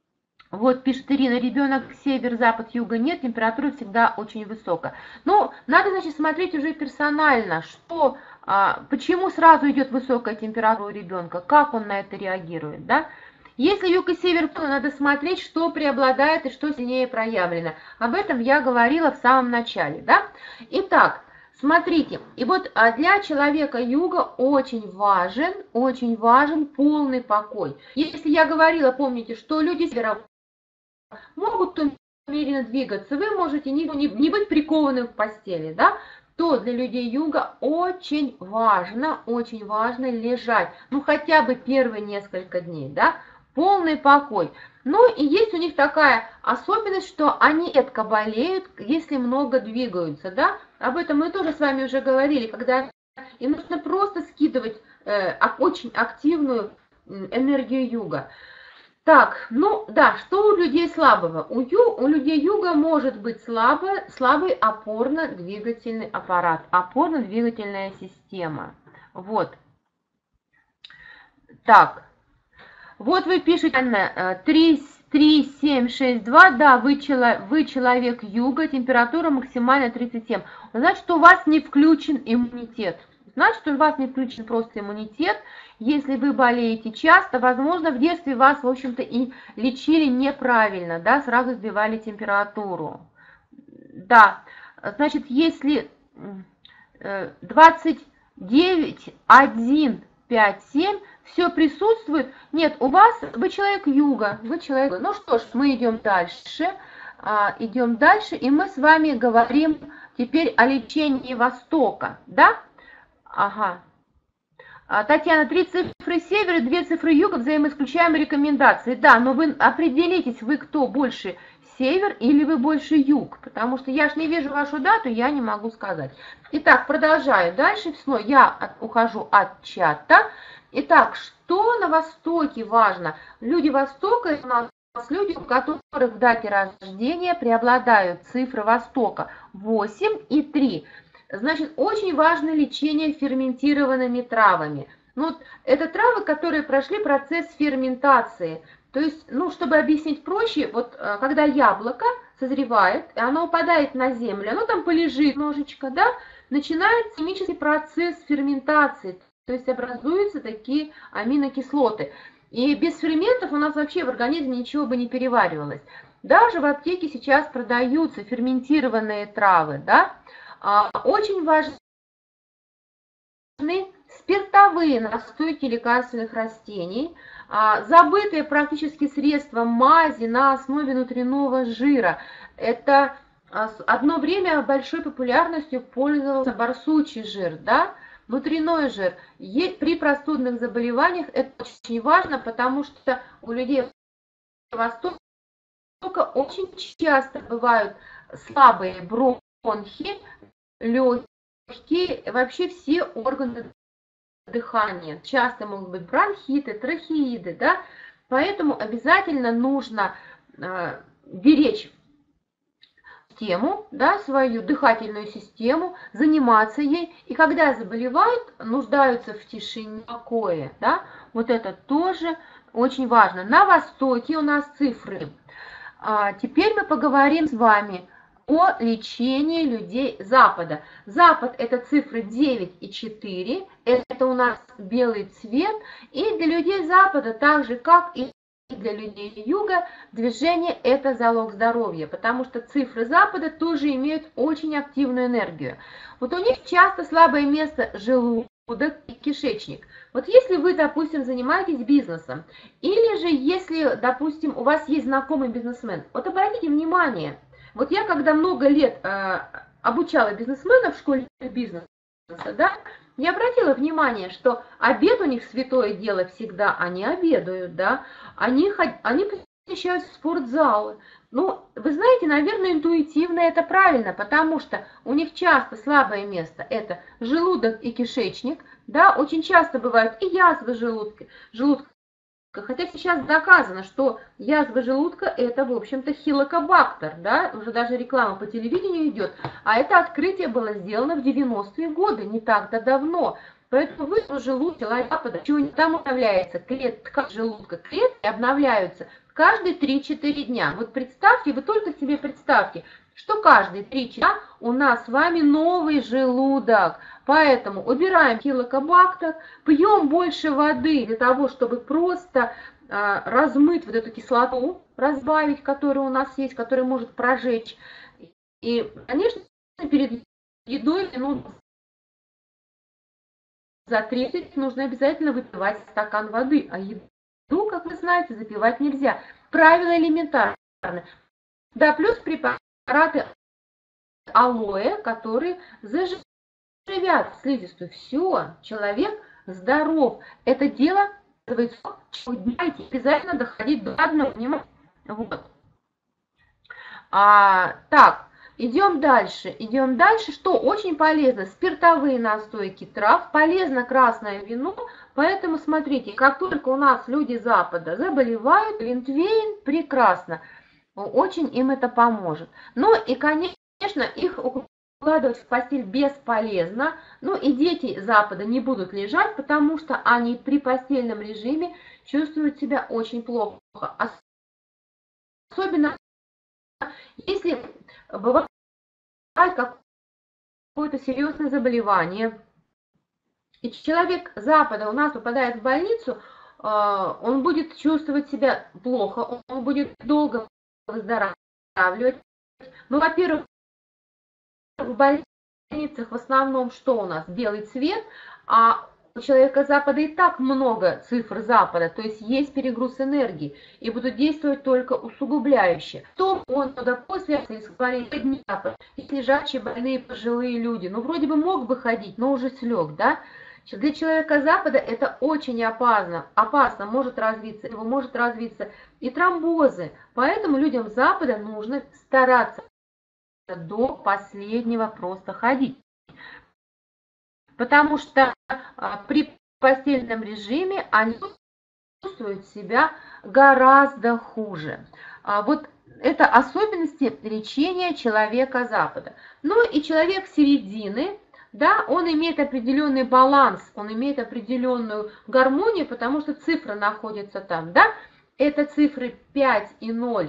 Вот пишет Ирина, ребенок север, запад, юга нет, температура всегда очень высокая. Ну, надо, значит, смотреть уже персонально, что, а, почему сразу идет высокая температура у ребенка, как он на это реагирует, да. Если юг и север, то надо смотреть, что преобладает и что сильнее проявлено. Об этом я говорила в самом начале, да. Итак, смотрите, и вот для человека юга очень важен, очень важен полный покой. Если я говорила, помните, что люди севера могут умеренно двигаться, вы можете не, не, не быть прикованным в постели, да, то для людей юга очень важно, очень важно лежать, ну хотя бы первые несколько дней, да, полный покой. Ну и есть у них такая особенность, что они редко болеют, если много двигаются, да, об этом мы тоже с вами уже говорили, когда им нужно просто скидывать э, очень активную энергию юга. Так, ну да, что у людей слабого? У, ю, у людей юга может быть слабо, слабый опорно-двигательный аппарат, опорно-двигательная система. Вот. Так, Вот вы пишете, Анна, три, три, семь, шесть, два, да, вы, чело, вы человек юга, температура максимально тридцать семь. Значит, у вас не включен иммунитет. Значит, у вас не включен просто иммунитет. Если вы болеете часто, возможно, в детстве вас, в общем-то, и лечили неправильно, да, сразу сбивали температуру. Да, значит, если двадцать девять, один, пять, семь, все присутствует. Нет, у вас, вы человек юга, вы человек... Ну что ж, мы идем дальше, а, идем дальше, и мы с вами говорим теперь о лечении Востока, да? Ага. А, Татьяна, три цифры севера, две цифры юга, взаимоисключаем рекомендации. Да, но вы определитесь, вы кто больше, север или вы больше юг, потому что я ж не вижу вашу дату, я не могу сказать. Итак, продолжаю дальше. Все, я от, ухожу от чата. Итак, что на Востоке важно? Люди Востока, у нас люди, у которых в дате рождения преобладают цифры Востока восемь и три. Значит, очень важно лечение ферментированными травами. Ну, это травы, которые прошли процесс ферментации. То есть, ну, чтобы объяснить проще, вот когда яблоко созревает, и оно упадает на землю, оно там полежит немножечко, да, начинается химический процесс ферментации, то есть образуются такие аминокислоты. И без ферментов у нас вообще в организме ничего бы не переваривалось. Даже в аптеке сейчас продаются ферментированные травы, да. Очень важны спиртовые настойки лекарственных растений, забытые практически средства мази на основе внутреннего жира. Это одно время большой популярностью пользовался барсучий жир, да, внутренной жир. При простудных заболеваниях это очень важно, потому что у людей Востока очень часто бывают слабые бронхи, легкие, вообще все органы дыхания. Часто могут быть бронхиты, трахеиды, да, поэтому обязательно нужно э, беречь систему, да, свою дыхательную систему, заниматься ей, и когда заболевают, нуждаются в тишине, покое, да, вот это тоже очень важно. На Востоке у нас цифры. А теперь мы поговорим с вами о лечении людей Запада. Запад — это цифры девять и четыре, это у нас белый цвет, и для людей Запада, так же как и для людей Юга, движение — это залог здоровья, потому что цифры Запада тоже имеют очень активную энергию. Вот у них часто слабое место желудок и кишечник. Вот если вы, допустим, занимаетесь бизнесом, или же если, допустим, у вас есть знакомый бизнесмен, вот обратите внимание, вот я, когда много лет э, обучала бизнесменов в школе бизнеса, да, я обратила внимание, что обед у них святое дело всегда, они обедают, да, они, они посещают спортзалы. Ну, вы знаете, наверное, интуитивно это правильно, потому что у них часто слабое место – это желудок и кишечник, да, очень часто бывают и язвы желудка, желудка. Хотя сейчас доказано, что язва желудка – это, в общем-то, хилокобактер, да, уже даже реклама по телевидению идет, а это открытие было сделано в девяностые годы, не так-то давно. Поэтому вы желудок, Запада, там обновляется клетка желудка, клетки обновляются каждые три-четыре дня. Вот представьте, вы только себе представьте, что каждые три-четыре дня у нас с вами новый желудок. Поэтому убираем хилокобактер, пьем больше воды для того, чтобы просто а, размыть вот эту кислоту, разбавить, которая у нас есть, которая может прожечь. И, конечно, перед едой минут за тридцать нужно обязательно выпивать стакан воды, а еду, как вы знаете, запивать нельзя. Правило элементарное. Да, плюс препараты алоэ, которые заживят слизистую. Все, человек здоров. Это дело, дайте обязательно доходить до одного внимания. Вот. А, так, идем дальше. Идем дальше. Что очень полезно? Спиртовые настойки трав. Полезно красное вино. Поэтому смотрите, как только у нас люди Запада заболевают, глинтвейн прекрасно. Очень им это поможет. Ну и, конечно, их укладывать в постель бесполезно. Ну и дети Запада не будут лежать, потому что они при постельном режиме чувствуют себя очень плохо. Особенно если бывает какое-то серьезное заболевание, и человек Запада у нас попадает в больницу, он будет чувствовать себя плохо, он будет долго выздоравливать. Ну, во-первых, в больницах в основном что у нас? Белый цвет, а у человека Запада и так много цифр Запада, то есть есть перегруз энергии, и будут действовать только усугубляющие. То он туда после болезни, есть лежачие больные пожилые люди, ну вроде бы мог бы ходить, но уже слег, да? Для человека Запада это очень опасно, опасно, может развиться, его может развиться и тромбозы, поэтому людям Запада нужно стараться до последнего просто ходить. Потому что а, при постельном режиме они чувствуют себя гораздо хуже. А, вот это особенности лечения человека Запада. Ну и человек середины, да, он имеет определенный баланс, он имеет определенную гармонию, потому что цифры находятся там, да. Это цифры пять и ноль.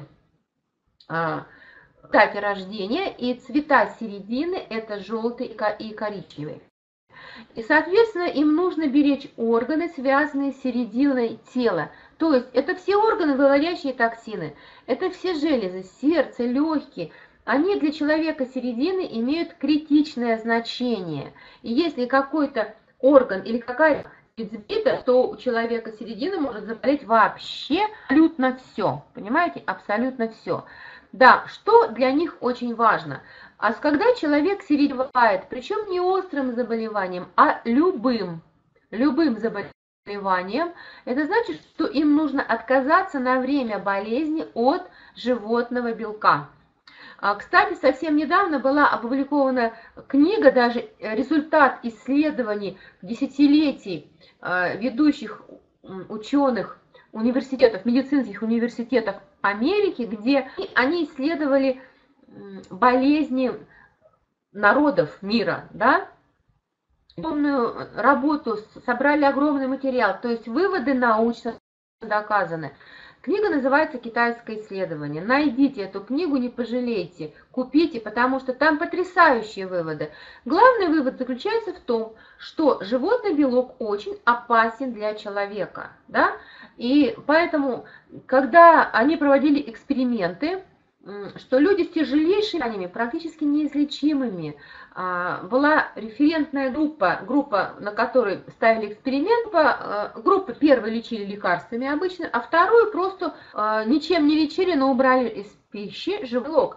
А, дате рождения, и цвета середины это желтый и коричневый. И, соответственно, им нужно беречь органы, связанные с серединой тела. То есть это все органы, выводящие токсины, это все железы, сердце, легкие. Они для человека середины имеют критичное значение. И если какой-то орган или какая-то сбита, то у человека середины может заболеть вообще абсолютно все. Понимаете? Абсолютно все. Да, что для них очень важно. А когда человек середевает, причем не острым заболеванием, а любым, любым заболеванием, это значит, что им нужно отказаться на время болезни от животного белка. Кстати, совсем недавно была опубликована книга, даже результат исследований десятилетий ведущих ученых университетов, медицинских университетов Америки, где они исследовали болезни народов мира, да, огромную работу, собрали огромный материал, то есть выводы научно доказаны. Книга называется «Китайское исследование». Найдите эту книгу, не пожалейте, купите, потому что там потрясающие выводы. Главный вывод заключается в том, что животный белок очень опасен для человека, да, и поэтому, когда они проводили эксперименты, что люди с тяжелейшими ранениями, практически неизлечимыми, была референтная группа, группа, на которой ставили эксперимент, группа первой лечили лекарствами обычно, а вторую просто ничем не лечили, но убрали из пищи живой.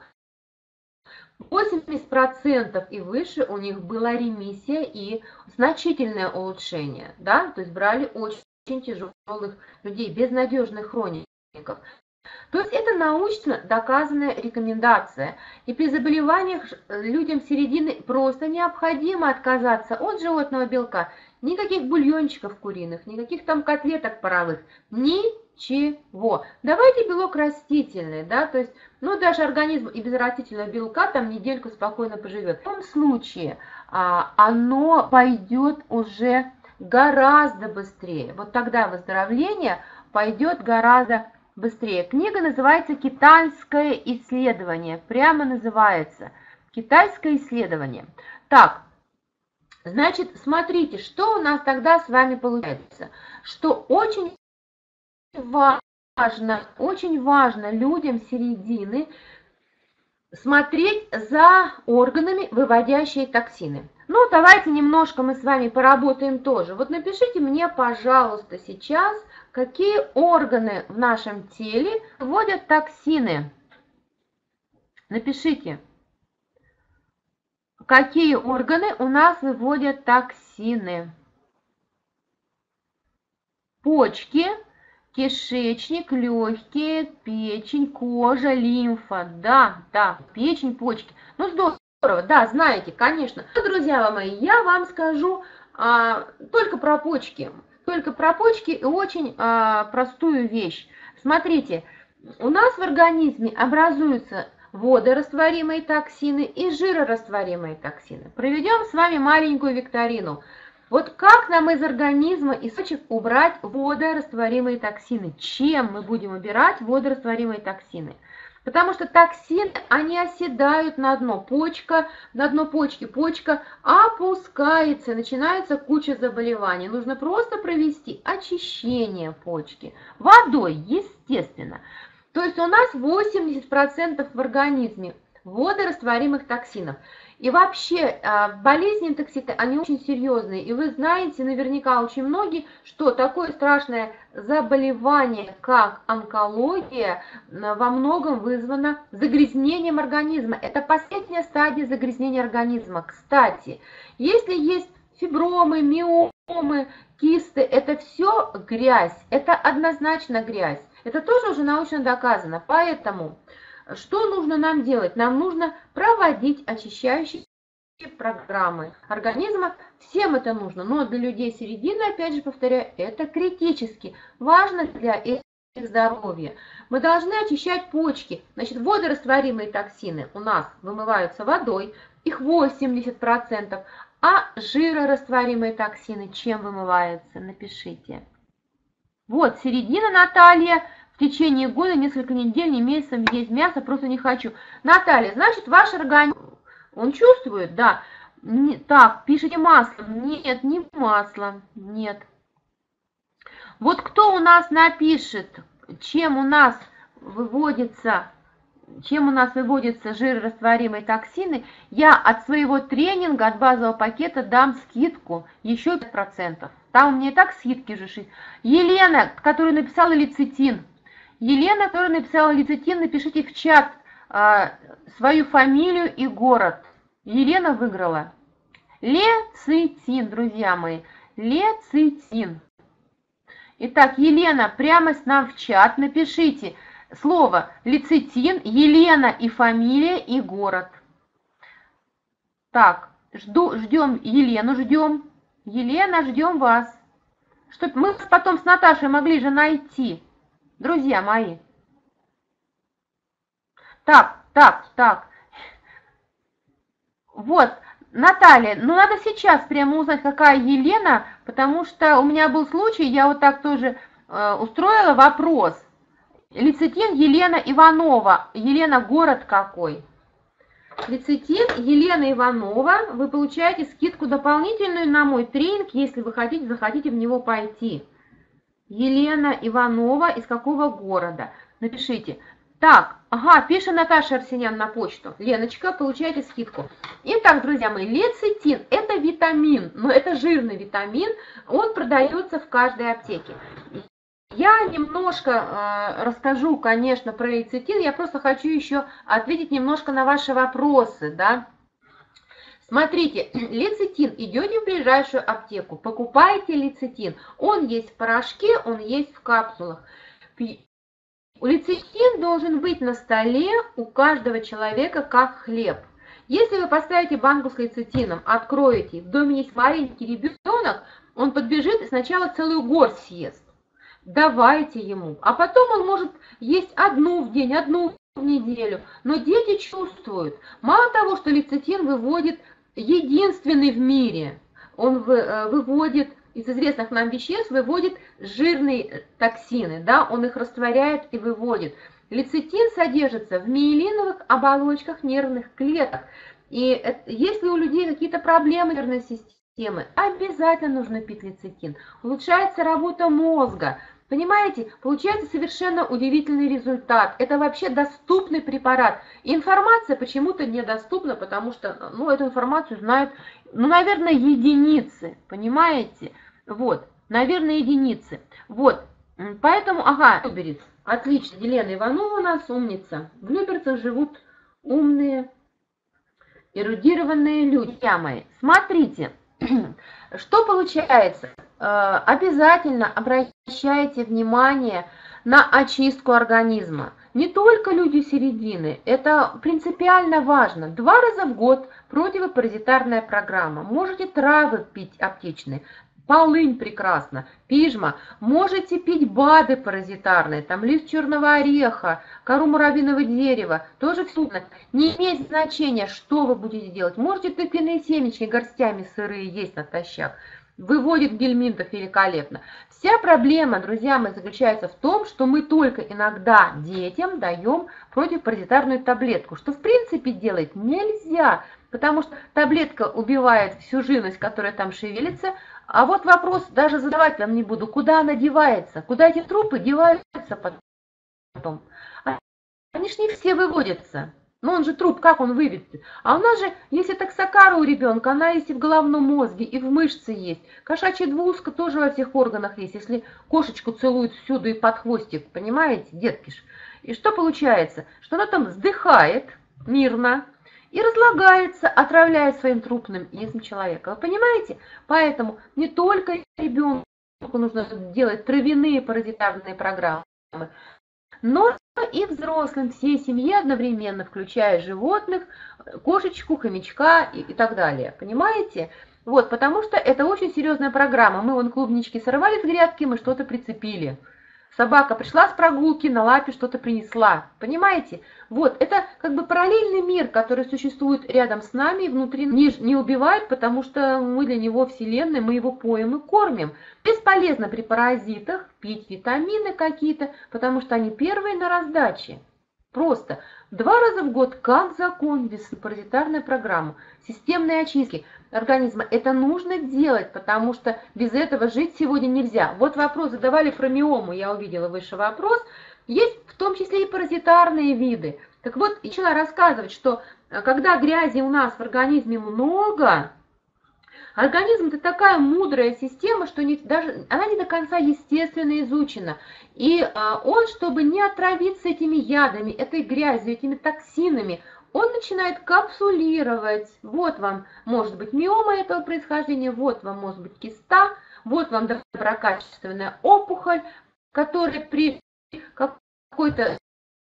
восемьдесят процентов и выше у них была ремиссия и значительное улучшение, да, то есть брали очень тяжелых людей, безнадежных хроников. То есть это научно доказанная рекомендация. И при заболеваниях людям середины просто необходимо отказаться от животного белка. Никаких бульончиков куриных, никаких там котлеток паровых, ничего. Давайте белок растительный, да, то есть, ну даже организм и без растительного белка там недельку спокойно поживет. В том случае а, оно пойдет уже гораздо быстрее. Вот тогда выздоровление пойдет гораздо быстрее. Книга называется «Китайское исследование». Прямо называется «Китайское исследование». Так, значит, смотрите, что у нас тогда с вами получается. Что очень важно, очень важно людям середины смотреть за органами, выводящие токсины. Ну, давайте немножко мы с вами поработаем тоже. Вот напишите мне, пожалуйста, сейчас, какие органы в нашем теле выводят токсины. Напишите, какие органы у нас выводят токсины. Почки, кишечник, легкие, печень, кожа, лимфа. Да, да, печень, почки. Ну, здорово. Да, знаете, конечно. Друзья мои, я вам скажу а, только про почки. Только про почки и очень а, простую вещь. Смотрите, у нас в организме образуются водорастворимые токсины и жирорастворимые токсины. Проведем с вами маленькую викторину. Вот как нам из организма из почек убрать водорастворимые токсины? Чем мы будем убирать водорастворимые токсины? Потому что токсины, они оседают на дно. Почка, на дно почки, почка опускается, начинается куча заболеваний. Нужно просто провести очищение почки водой, естественно. То есть у нас восемьдесят процентов в организме водорастворимых токсинов. И вообще болезни интокситы, они очень серьезные. И вы знаете наверняка очень многие, что такое страшное заболевание, как онкология, во многом вызвано загрязнением организма. Это последняя стадия загрязнения организма. Кстати, если есть фибромы, миомы, кисты, это все грязь, это однозначно грязь. Это тоже уже научно доказано. Поэтому что нужно нам делать? Нам нужно проводить очищающие программы организма. Всем это нужно, но для людей середины, опять же повторяю, это критически важно для их здоровья. Мы должны очищать почки. Значит, водорастворимые токсины у нас вымываются водой, их восемьдесят процентов, а жирорастворимые токсины чем вымываются? Напишите. Вот, середина, Наталья. В течение года, несколько недель, не месяцев есть мясо, просто не хочу. Наталья, значит, ваш организм, он чувствует, да. Не, так, пишите масло. Нет, не масло, нет. Вот кто у нас напишет, чем у нас выводится, чем у нас выводятся жирорастворимые токсины, я от своего тренинга, от базового пакета дам скидку еще пять процентов. Там у меня и так скидки же шесть. Елена, которая написала лецитин. Елена, которая написала лецитин, напишите в чат а, свою фамилию и город. Елена выиграла. Лецитин, друзья мои. Лецитин. Итак, Елена, прямо с нам в чат напишите слово лецитин, Елена и фамилия и город. Так, жду, ждем Елену, ждем. Елена, ждем вас. Чтобы мы потом с Наташей могли же найти. Друзья мои. Так, так, так. Вот, Наталья, ну надо сейчас прямо узнать, какая Елена, потому что у меня был случай, я вот так тоже э, устроила вопрос. Лецитин Елена Иванова. Елена, город какой? Лецитин Елена Иванова. Вы получаете скидку дополнительную на мой тренинг, если вы хотите, захотите в него пойти. Елена Иванова, из какого города? Напишите. Так, ага, пишет Наташа Арсенян на почту. Леночка, получаете скидку. Итак, друзья мои, лецитин – это витамин, но это жирный витамин, он продается в каждой аптеке. Я немножко э, расскажу, конечно, про лецитин, я просто хочу еще ответить немножко на ваши вопросы, да. Смотрите, лецитин, идете в ближайшую аптеку, покупаете лецитин. Он есть в порошке, он есть в капсулах. Лецитин должен быть на столе у каждого человека как хлеб. Если вы поставите банку с лецитином, откроете, в доме есть маленький ребенок, он подбежит и сначала целую горсть съест. Давайте ему. А потом он может есть одну в день, одну в неделю. Но дети чувствуют. Мало того, что лецитин выводит единственный в мире, он выводит из известных нам веществ, выводит жирные токсины, да, он их растворяет и выводит. Лецитин содержится в миелиновых оболочках нервных клеток. И если у людей какие-то проблемы нервной системы, обязательно нужно пить лецитин. Улучшается работа мозга. Понимаете, получается совершенно удивительный результат. Это вообще доступный препарат. Информация почему-то недоступна, потому что, ну, эту информацию знают, ну, наверное, единицы. Понимаете? Вот, наверное, единицы. Вот, поэтому, ага, Люберец. Отлично, Елена Иванова у нас умница. В Люберцах живут умные, эрудированные люди. Друзья мои, смотрите. Что получается? Обязательно обращайте внимание на очистку организма. Не только люди середины, это принципиально важно. Два раза в год противопаразитарная программа. Можете травы пить аптечные. полынь прекрасно, пижма. Можете пить БАДы паразитарные, там лист черного ореха, кору муравьиного дерева, тоже все. Не имеет значения, что вы будете делать. Можете тыквенные семечки горстями сырые есть натощак. Выводит гельминтов великолепно. Вся проблема, друзья мои, заключается в том, что мы только иногда детям даем противопаразитарную таблетку, что в принципе делать нельзя, потому что таблетка убивает всю живность, которая там шевелится. А вот вопрос даже задавать вам не буду, куда она девается, куда эти трупы деваются потом. Они ж не все выводятся. Но он же труп, как он выведется? А у нас же, если токсокара у ребенка, она есть и в головном мозге, и в мышце есть. Кошачья двуска тоже во всех органах есть. Если кошечку целуют всюду и под хвостик, понимаете, детки ж. И что получается? Что она там вздыхает мирно и разлагается, отравляет своим трупным изм человека. Вы понимаете? Поэтому не только ребенку нужно делать травяные паразитарные программы, но и взрослым, всей семье одновременно, включая животных, кошечку, хомячка и, и так далее. Понимаете? Вот, потому что это очень серьезная программа. Мы вон клубнички сорвали с грядки, мы что-то прицепили. Собака пришла с прогулки, на лапе что-то принесла. Понимаете? Вот, это как бы параллельный мир, который существует рядом с нами и внутри не, не убивает, потому что мы для него вселенная, мы его поем и кормим. Бесполезно при паразитах пить витамины какие-то, потому что они первые на раздаче. Просто два раза в год, как закон, паразитарная программа, системные очистки организма. Это нужно делать, потому что без этого жить сегодня нельзя. Вот вопрос задавали про миому, я увидела выше вопрос. Есть в том числе и паразитарные виды. Так вот, я начала рассказывать, что когда грязи у нас в организме много, организм это такая мудрая система, что не, даже она не до конца естественно изучена. И а, он, чтобы не отравиться этими ядами, этой грязью, этими токсинами, он начинает капсулировать. Вот вам может быть миома этого происхождения, вот вам может быть киста, вот вам доброкачественная опухоль, которая при какой-то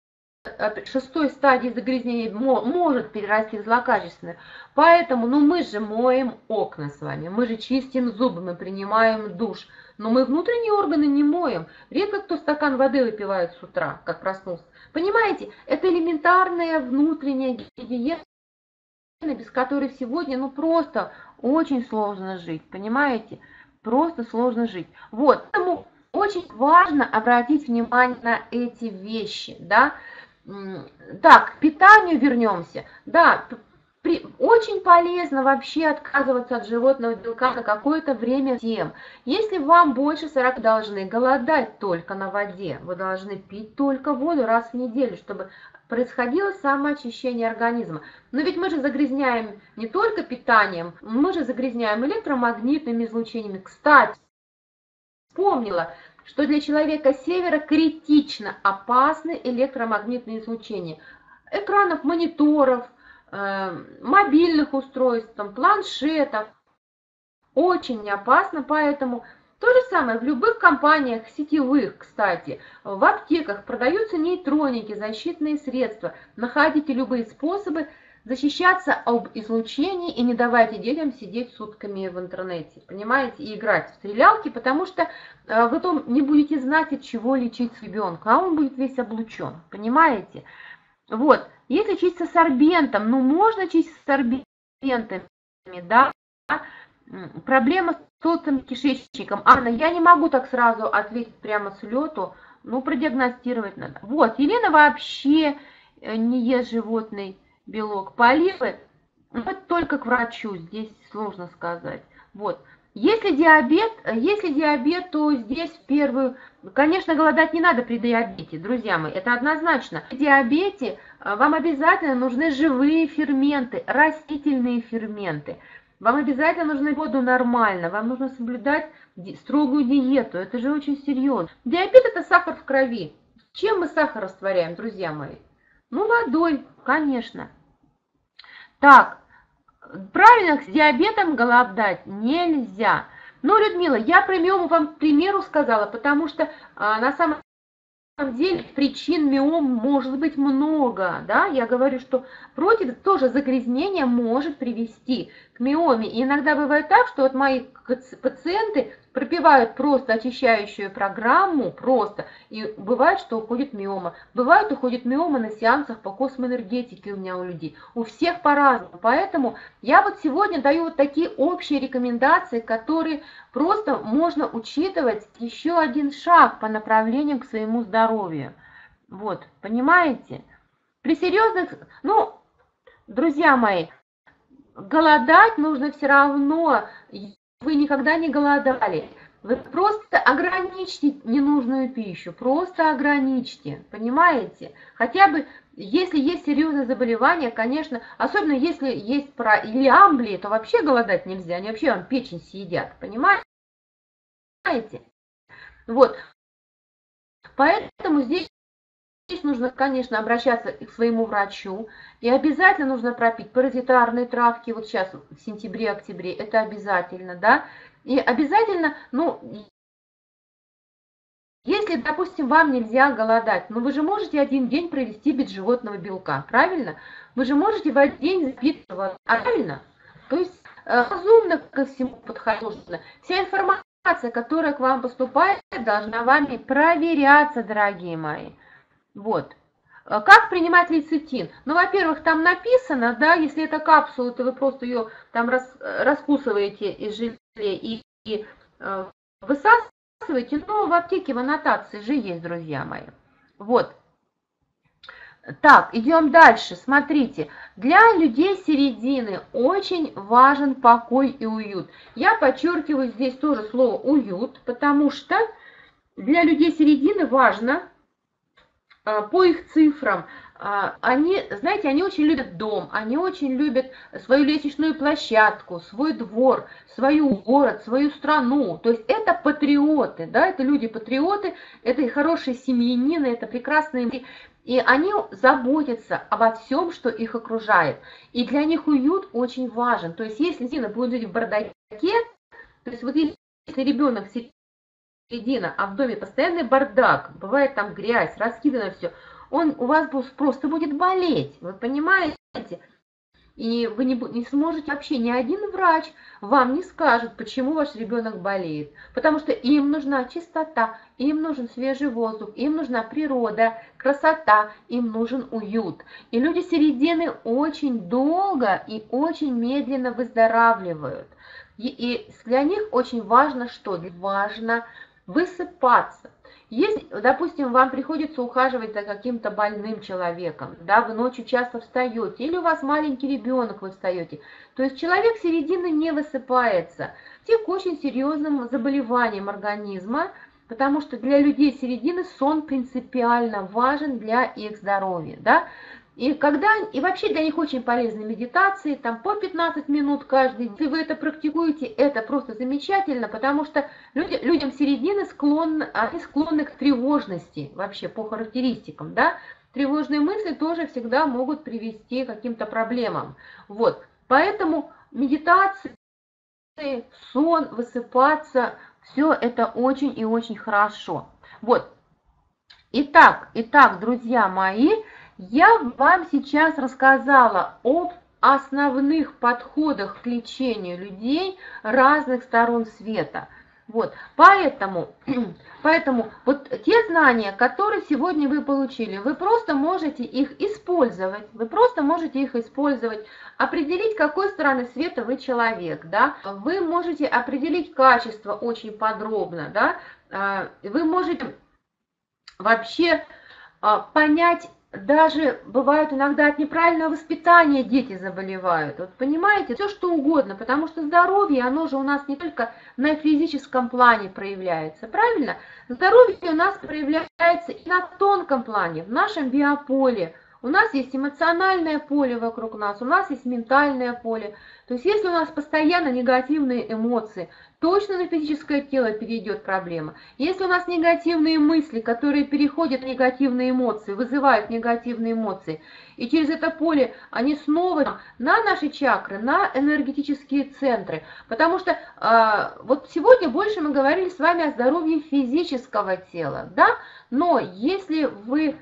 шестой стадии загрязнения может перерасти в злокачественную. Поэтому, ну мы же моем окна с вами, мы же чистим зубы, мы принимаем душ, но мы внутренние органы не моем. Редко кто стакан воды выпивает с утра, как проснулся. Понимаете, это элементарная внутренняя гигиена, без которой сегодня ну просто очень сложно жить, понимаете? Просто сложно жить. Вот, поэтому очень важно обратить внимание на эти вещи, да. Так, к питанию вернемся. Да, при, очень полезно вообще отказываться от животного белка на какое-то время всем. Если вам больше сорока должны голодать только на воде, вы должны пить только воду раз в неделю, чтобы происходило самоочищение организма. Но ведь мы же загрязняем не только питанием, мы же загрязняем электромагнитными излучениями. Кстати, вспомнила, что для человека севера критично опасны электромагнитные излучения. Экранов, мониторов, э, мобильных устройств, там, планшетов. Очень опасно, поэтому то же самое в любых компаниях сетевых, кстати. В аптеках продаются нейтроники, защитные средства. Находите любые способы защищаться об излучении и не давайте детям сидеть сутками в интернете, понимаете, и играть в стрелялки, потому что э, вы потом не будете знать, от чего лечить ребенка, а он будет весь облучен, понимаете. Вот, если чиститься сорбентом, ну можно чиститься сорбентами, да, проблема с толстым кишечником. Анна, я не могу так сразу ответить прямо с лету, ну продиагностировать надо. Вот, Елена вообще не ест животный белок. Поливы, это только к врачу, здесь сложно сказать. Вот. Если диабет, если диабет, то здесь в первую, конечно, голодать не надо при диабете, друзья мои, это однозначно. При диабете вам обязательно нужны живые ферменты, растительные ферменты. Вам обязательно нужно воду нормально, вам нужно соблюдать строгую диету, это же очень серьезно. Диабет это сахар в крови. Чем мы сахар растворяем, друзья мои? Ну, водой, конечно. Так, правильно, с диабетом голодать нельзя. Ну, Людмила, я про миому вам к примеру сказала, потому что а, на самом самом деле причин миом может быть много, да, я говорю, что против тоже загрязнение может привести к миоме. И иногда бывает так, что вот мои пациенты пропивают просто очищающую программу, просто, и бывает, что уходит миома. Бывает, уходит миома на сеансах по космоэнергетике у меня у людей. У всех по-разному. Поэтому я вот сегодня даю вот такие общие рекомендации, которые просто можно учитывать еще один шаг по направлению к своему здоровью. Вот, понимаете? При серьезных, ну, друзья мои, голодать нужно все равно. Вы никогда не голодали. Вы просто ограничьте ненужную пищу, просто ограничьте, понимаете? Хотя бы, если есть серьезное заболевание, конечно, особенно если есть про или амблии, то вообще голодать нельзя, они вообще вам печень съедят, понимаете? Вот, поэтому здесь Здесь нужно, конечно, обращаться к своему врачу, и обязательно нужно пропить паразитарные травки, вот сейчас в сентябре-октябре, это обязательно, да, и обязательно, ну, если, допустим, вам нельзя голодать, ну, вы же можете один день провести без животного белка, правильно? Вы же можете в один день запитывать, правильно? То есть разумно ко всему подходить. Вся информация, которая к вам поступает, должна вами проверяться, дорогие мои. Вот. Как принимать лецитин? Ну, во-первых, там написано, да, если это капсула, то вы просто ее там рас, раскусываете из желе и, и э, высасываете, но в аптеке в аннотации же есть, друзья мои. Вот. Так, идем дальше. Смотрите, для людей середины очень важен покой и уют. Я подчеркиваю здесь тоже слово уют, потому что для людей середины важно, по их цифрам, они, знаете, они очень любят дом, они очень любят свою лестничную площадку, свой двор, свою город, свою страну. То есть это патриоты, да, это люди-патриоты, это хорошие семьянины, это прекрасные люди. И они заботятся обо всем, что их окружает. И для них уют очень важен. То есть если Зина будет жить в бардаке, то есть вот если ребенок середина, а в доме постоянный бардак, бывает там грязь, раскидано все, он у вас просто будет болеть, вы понимаете? И вы не, не сможете вообще, ни один врач вам не скажет, почему ваш ребенок болеет. Потому что им нужна чистота, им нужен свежий воздух, им нужна природа, красота, им нужен уют. И люди середины очень долго и очень медленно выздоравливают. И, и для них очень важно что? Важно высыпаться. Если, допустим, вам приходится ухаживать за каким-то больным человеком, да, вы ночью часто встаете, или у вас маленький ребенок, вы встаете, то есть человек середины не высыпается. Те к очень серьезным заболеваниям организма, потому что для людей середины сон принципиально важен для их здоровья, да. И, когда, и вообще для них очень полезны медитации, там по пятнадцать минут каждый день. Если вы это практикуете, это просто замечательно, потому что люди, людям середины склонны, они склонны к тревожности, вообще по характеристикам, да. Тревожные мысли тоже всегда могут привести к каким-то проблемам. Вот, поэтому медитации, сон, высыпаться, все это очень и очень хорошо. Вот, итак, итак, друзья мои, я вам сейчас рассказала об основных подходах к лечению людей разных сторон света. Вот, поэтому, поэтому вот те знания, которые сегодня вы получили, вы просто можете их использовать, вы просто можете их использовать, определить, какой стороны света вы человек, да, вы можете определить качество очень подробно, да, вы можете вообще понять. Даже бывает иногда от неправильного воспитания дети заболевают. Вот понимаете, все что угодно, потому что здоровье, оно же у нас не только на физическом плане проявляется, правильно? Здоровье у нас проявляется и на тонком плане, в нашем биополе. У нас есть эмоциональное поле вокруг нас, у нас есть ментальное поле. То есть если у нас постоянно негативные эмоции, точно на физическое тело перейдет проблема. Если у нас негативные мысли, которые переходят в негативные эмоции, вызывают негативные эмоции, и через это поле они снова на наши чакры, на энергетические центры. Потому что э, вот сегодня больше мы говорили с вами о здоровье физического тела, да? Но если вы,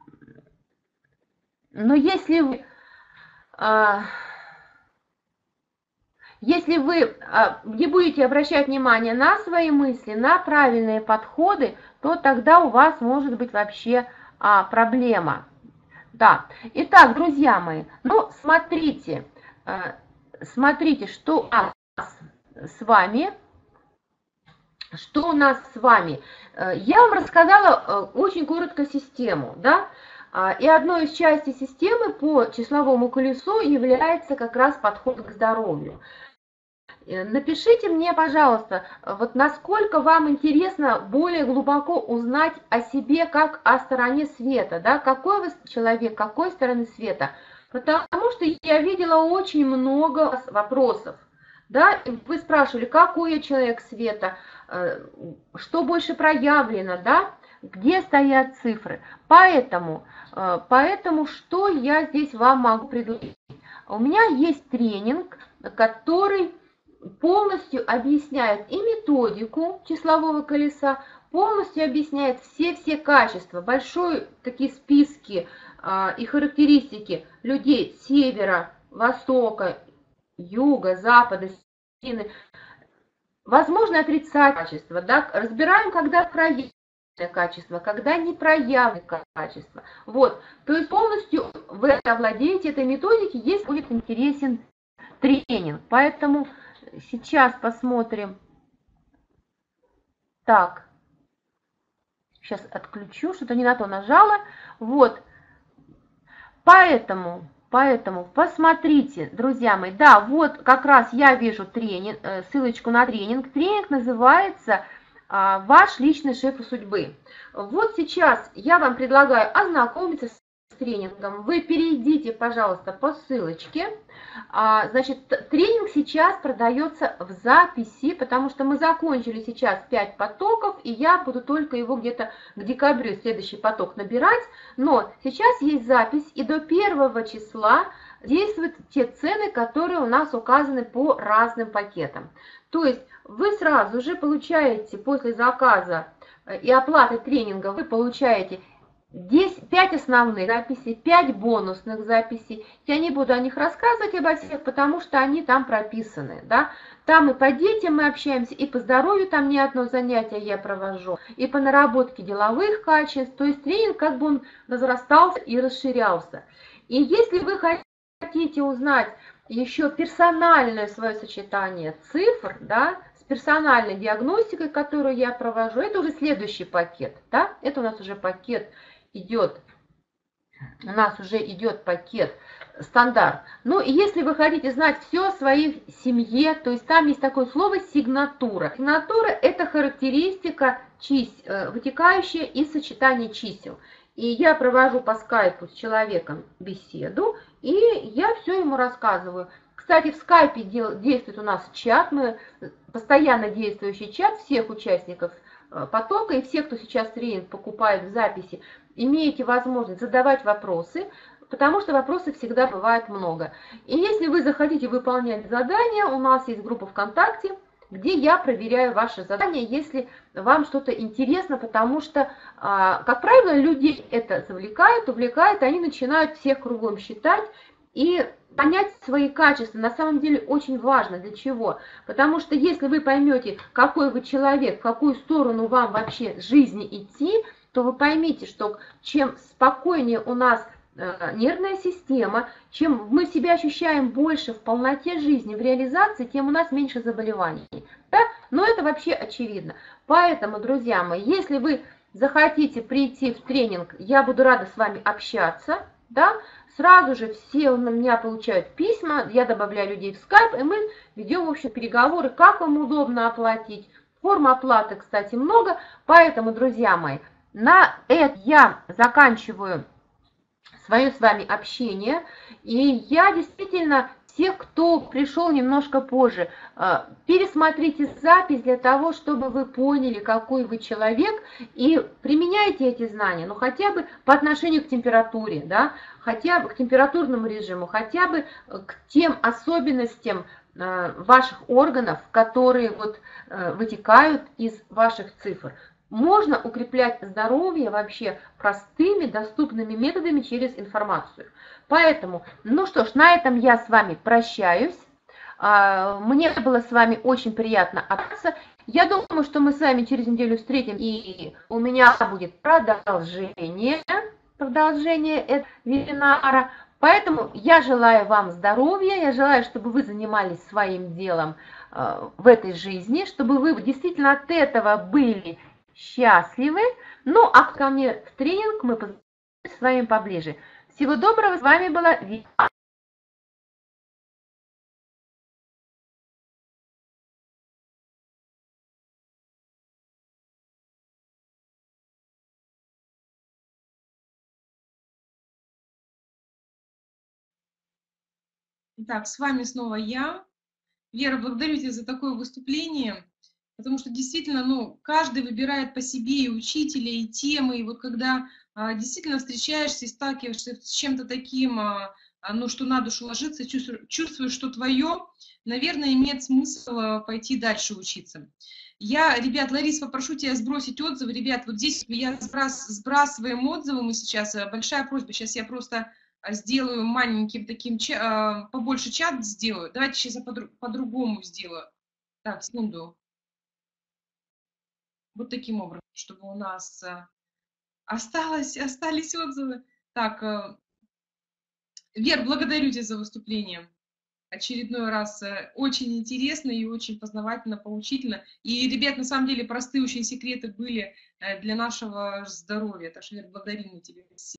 но если вы э, Если вы не будете обращать внимание на свои мысли, на правильные подходы, то тогда у вас может быть вообще а, проблема. Да. Итак, друзья мои, ну смотрите, смотрите, что у нас с вами, что у нас с вами. Я вам рассказала очень коротко систему, да? И одной из частей системы по числовому колесу является как раз подход к здоровью. Напишите мне, пожалуйста, вот насколько вам интересно более глубоко узнать о себе как о стороне света, да, какой вы человек, какой стороны света, потому что я видела очень много вопросов, да, вы спрашивали, какой я человек света, что больше проявлено, да, где стоят цифры, поэтому, поэтому что я здесь вам могу предложить? У меня есть тренинг, который полностью объясняет и методику числового колеса, полностью объясняет все-все качества, большие такие списки а, и характеристики людей севера, востока, юга, запада, северы. Возможно, отрицательное качество, да? Разбираем, когда проявленное качество, когда не проявленное качество. Вот, то есть полностью вы овладеете этой методикой, если будет интересен тренинг. Поэтому сейчас посмотрим. Так, сейчас отключу, что-то не на то нажала. Вот, поэтому, поэтому посмотрите, друзья мои. Да, вот как раз я вижу тренинг, ссылочку на тренинг. Тренинг называется «Ваш личный шеф судьбы». Вот сейчас я вам предлагаю ознакомиться с тренингом. Вы перейдите, пожалуйста, по ссылочке. Значит, тренинг сейчас продается в записи, потому что мы закончили сейчас пять потоков, и я буду только его где-то к декабрю следующий поток набирать. Но сейчас есть запись, и до первого числа действуют те цены, которые у нас указаны по разным пакетам. То есть вы сразу же получаете после заказа и оплаты тренинга, вы получаете пять основных записей, пять бонусных записей. Я не буду о них рассказывать обо всех, потому что они там прописаны. Да? Там и по детям мы общаемся, и по здоровью там не одно занятие я провожу, и по наработке деловых качеств. То есть тренинг как бы он разрастался и расширялся. И если вы хотите узнать еще персональное свое сочетание цифр, да, с персональной диагностикой, которую я провожу, это уже следующий пакет. Да? Это у нас уже пакет идет, у нас уже идет пакет стандарт. Ну, и если вы хотите знать все о своей семье, то есть там есть такое слово сигнатура. Сигнатура – это характеристика, чис- вытекающая из сочетания чисел. И я провожу по скайпу с человеком беседу, и я все ему рассказываю. Кстати, в скайпе действует у нас чат, мы постоянно действующий чат всех участников потока, и все, кто сейчас тренинг покупает в записи, имеете возможность задавать вопросы, потому что вопросов всегда бывает много. И если вы захотите выполнять задания, у нас есть группа ВКонтакте, где я проверяю ваши задания, если вам что-то интересно, потому что, как правило, людей это завлекает, увлекает, они начинают всех кругом считать, и понять свои качества на самом деле очень важно. Для чего? Потому что если вы поймете, какой вы человек, в какую сторону вам вообще жизни идти, то вы поймите, что чем спокойнее у нас нервная система, чем мы себя ощущаем больше в полноте жизни, в реализации, тем у нас меньше заболеваний. Да? Но это вообще очевидно. Поэтому, друзья мои, если вы захотите прийти в тренинг, я буду рада с вами общаться. Да? Сразу же все у меня получают письма, я добавляю людей в скайп, и мы ведем, в общем, переговоры, как вам удобно оплатить. Форм оплаты, кстати, много, поэтому, друзья мои, на это я заканчиваю свое с вами общение. И я действительно, тех, кто пришел немножко позже, пересмотрите запись для того, чтобы вы поняли, какой вы человек, и применяйте эти знания, ну хотя бы по отношению к температуре, да, хотя бы к температурному режиму, хотя бы к тем особенностям ваших органов, которые вот вытекают из ваших цифр. Можно укреплять здоровье вообще простыми, доступными методами через информацию. Поэтому, ну что ж, на этом я с вами прощаюсь. Мне было с вами очень приятно общаться. Я думаю, что мы с вами через неделю встретим, и у меня будет продолжение, продолжение этого вебинара. Поэтому я желаю вам здоровья, я желаю, чтобы вы занимались своим делом в этой жизни, чтобы вы действительно от этого были счастливы. Ну, а ко мне в тренинг мы познакомимся с вами поближе. Всего доброго, с вами была Вика. Итак, с вами снова я. Вера, благодарю тебя за такое выступление, потому что действительно, ну, каждый выбирает по себе и учителя, и темы, и вот когда а, действительно встречаешься и сталкиваешься с чем-то таким, а, ну, что на душу ложится, чувствуешь, чувствуешь, что твое, наверное, имеет смысл а, пойти дальше учиться. Я, ребят, Ларис, попрошу тебя сбросить отзывы. Ребят, вот здесь я сбрас, сбрасываем отзывы мы сейчас. Большая просьба, сейчас я просто сделаю маленьким таким, побольше чат сделаю. Давайте сейчас я по-другому сделаю. Так, секунду. Вот таким образом, чтобы у нас осталось, остались отзывы. Так, Вер, благодарю тебя за выступление. Очередной раз очень интересно и очень познавательно, поучительно. И, ребят, на самом деле простые очень секреты были для нашего здоровья. Так что, Вер, благодарим мы тебя.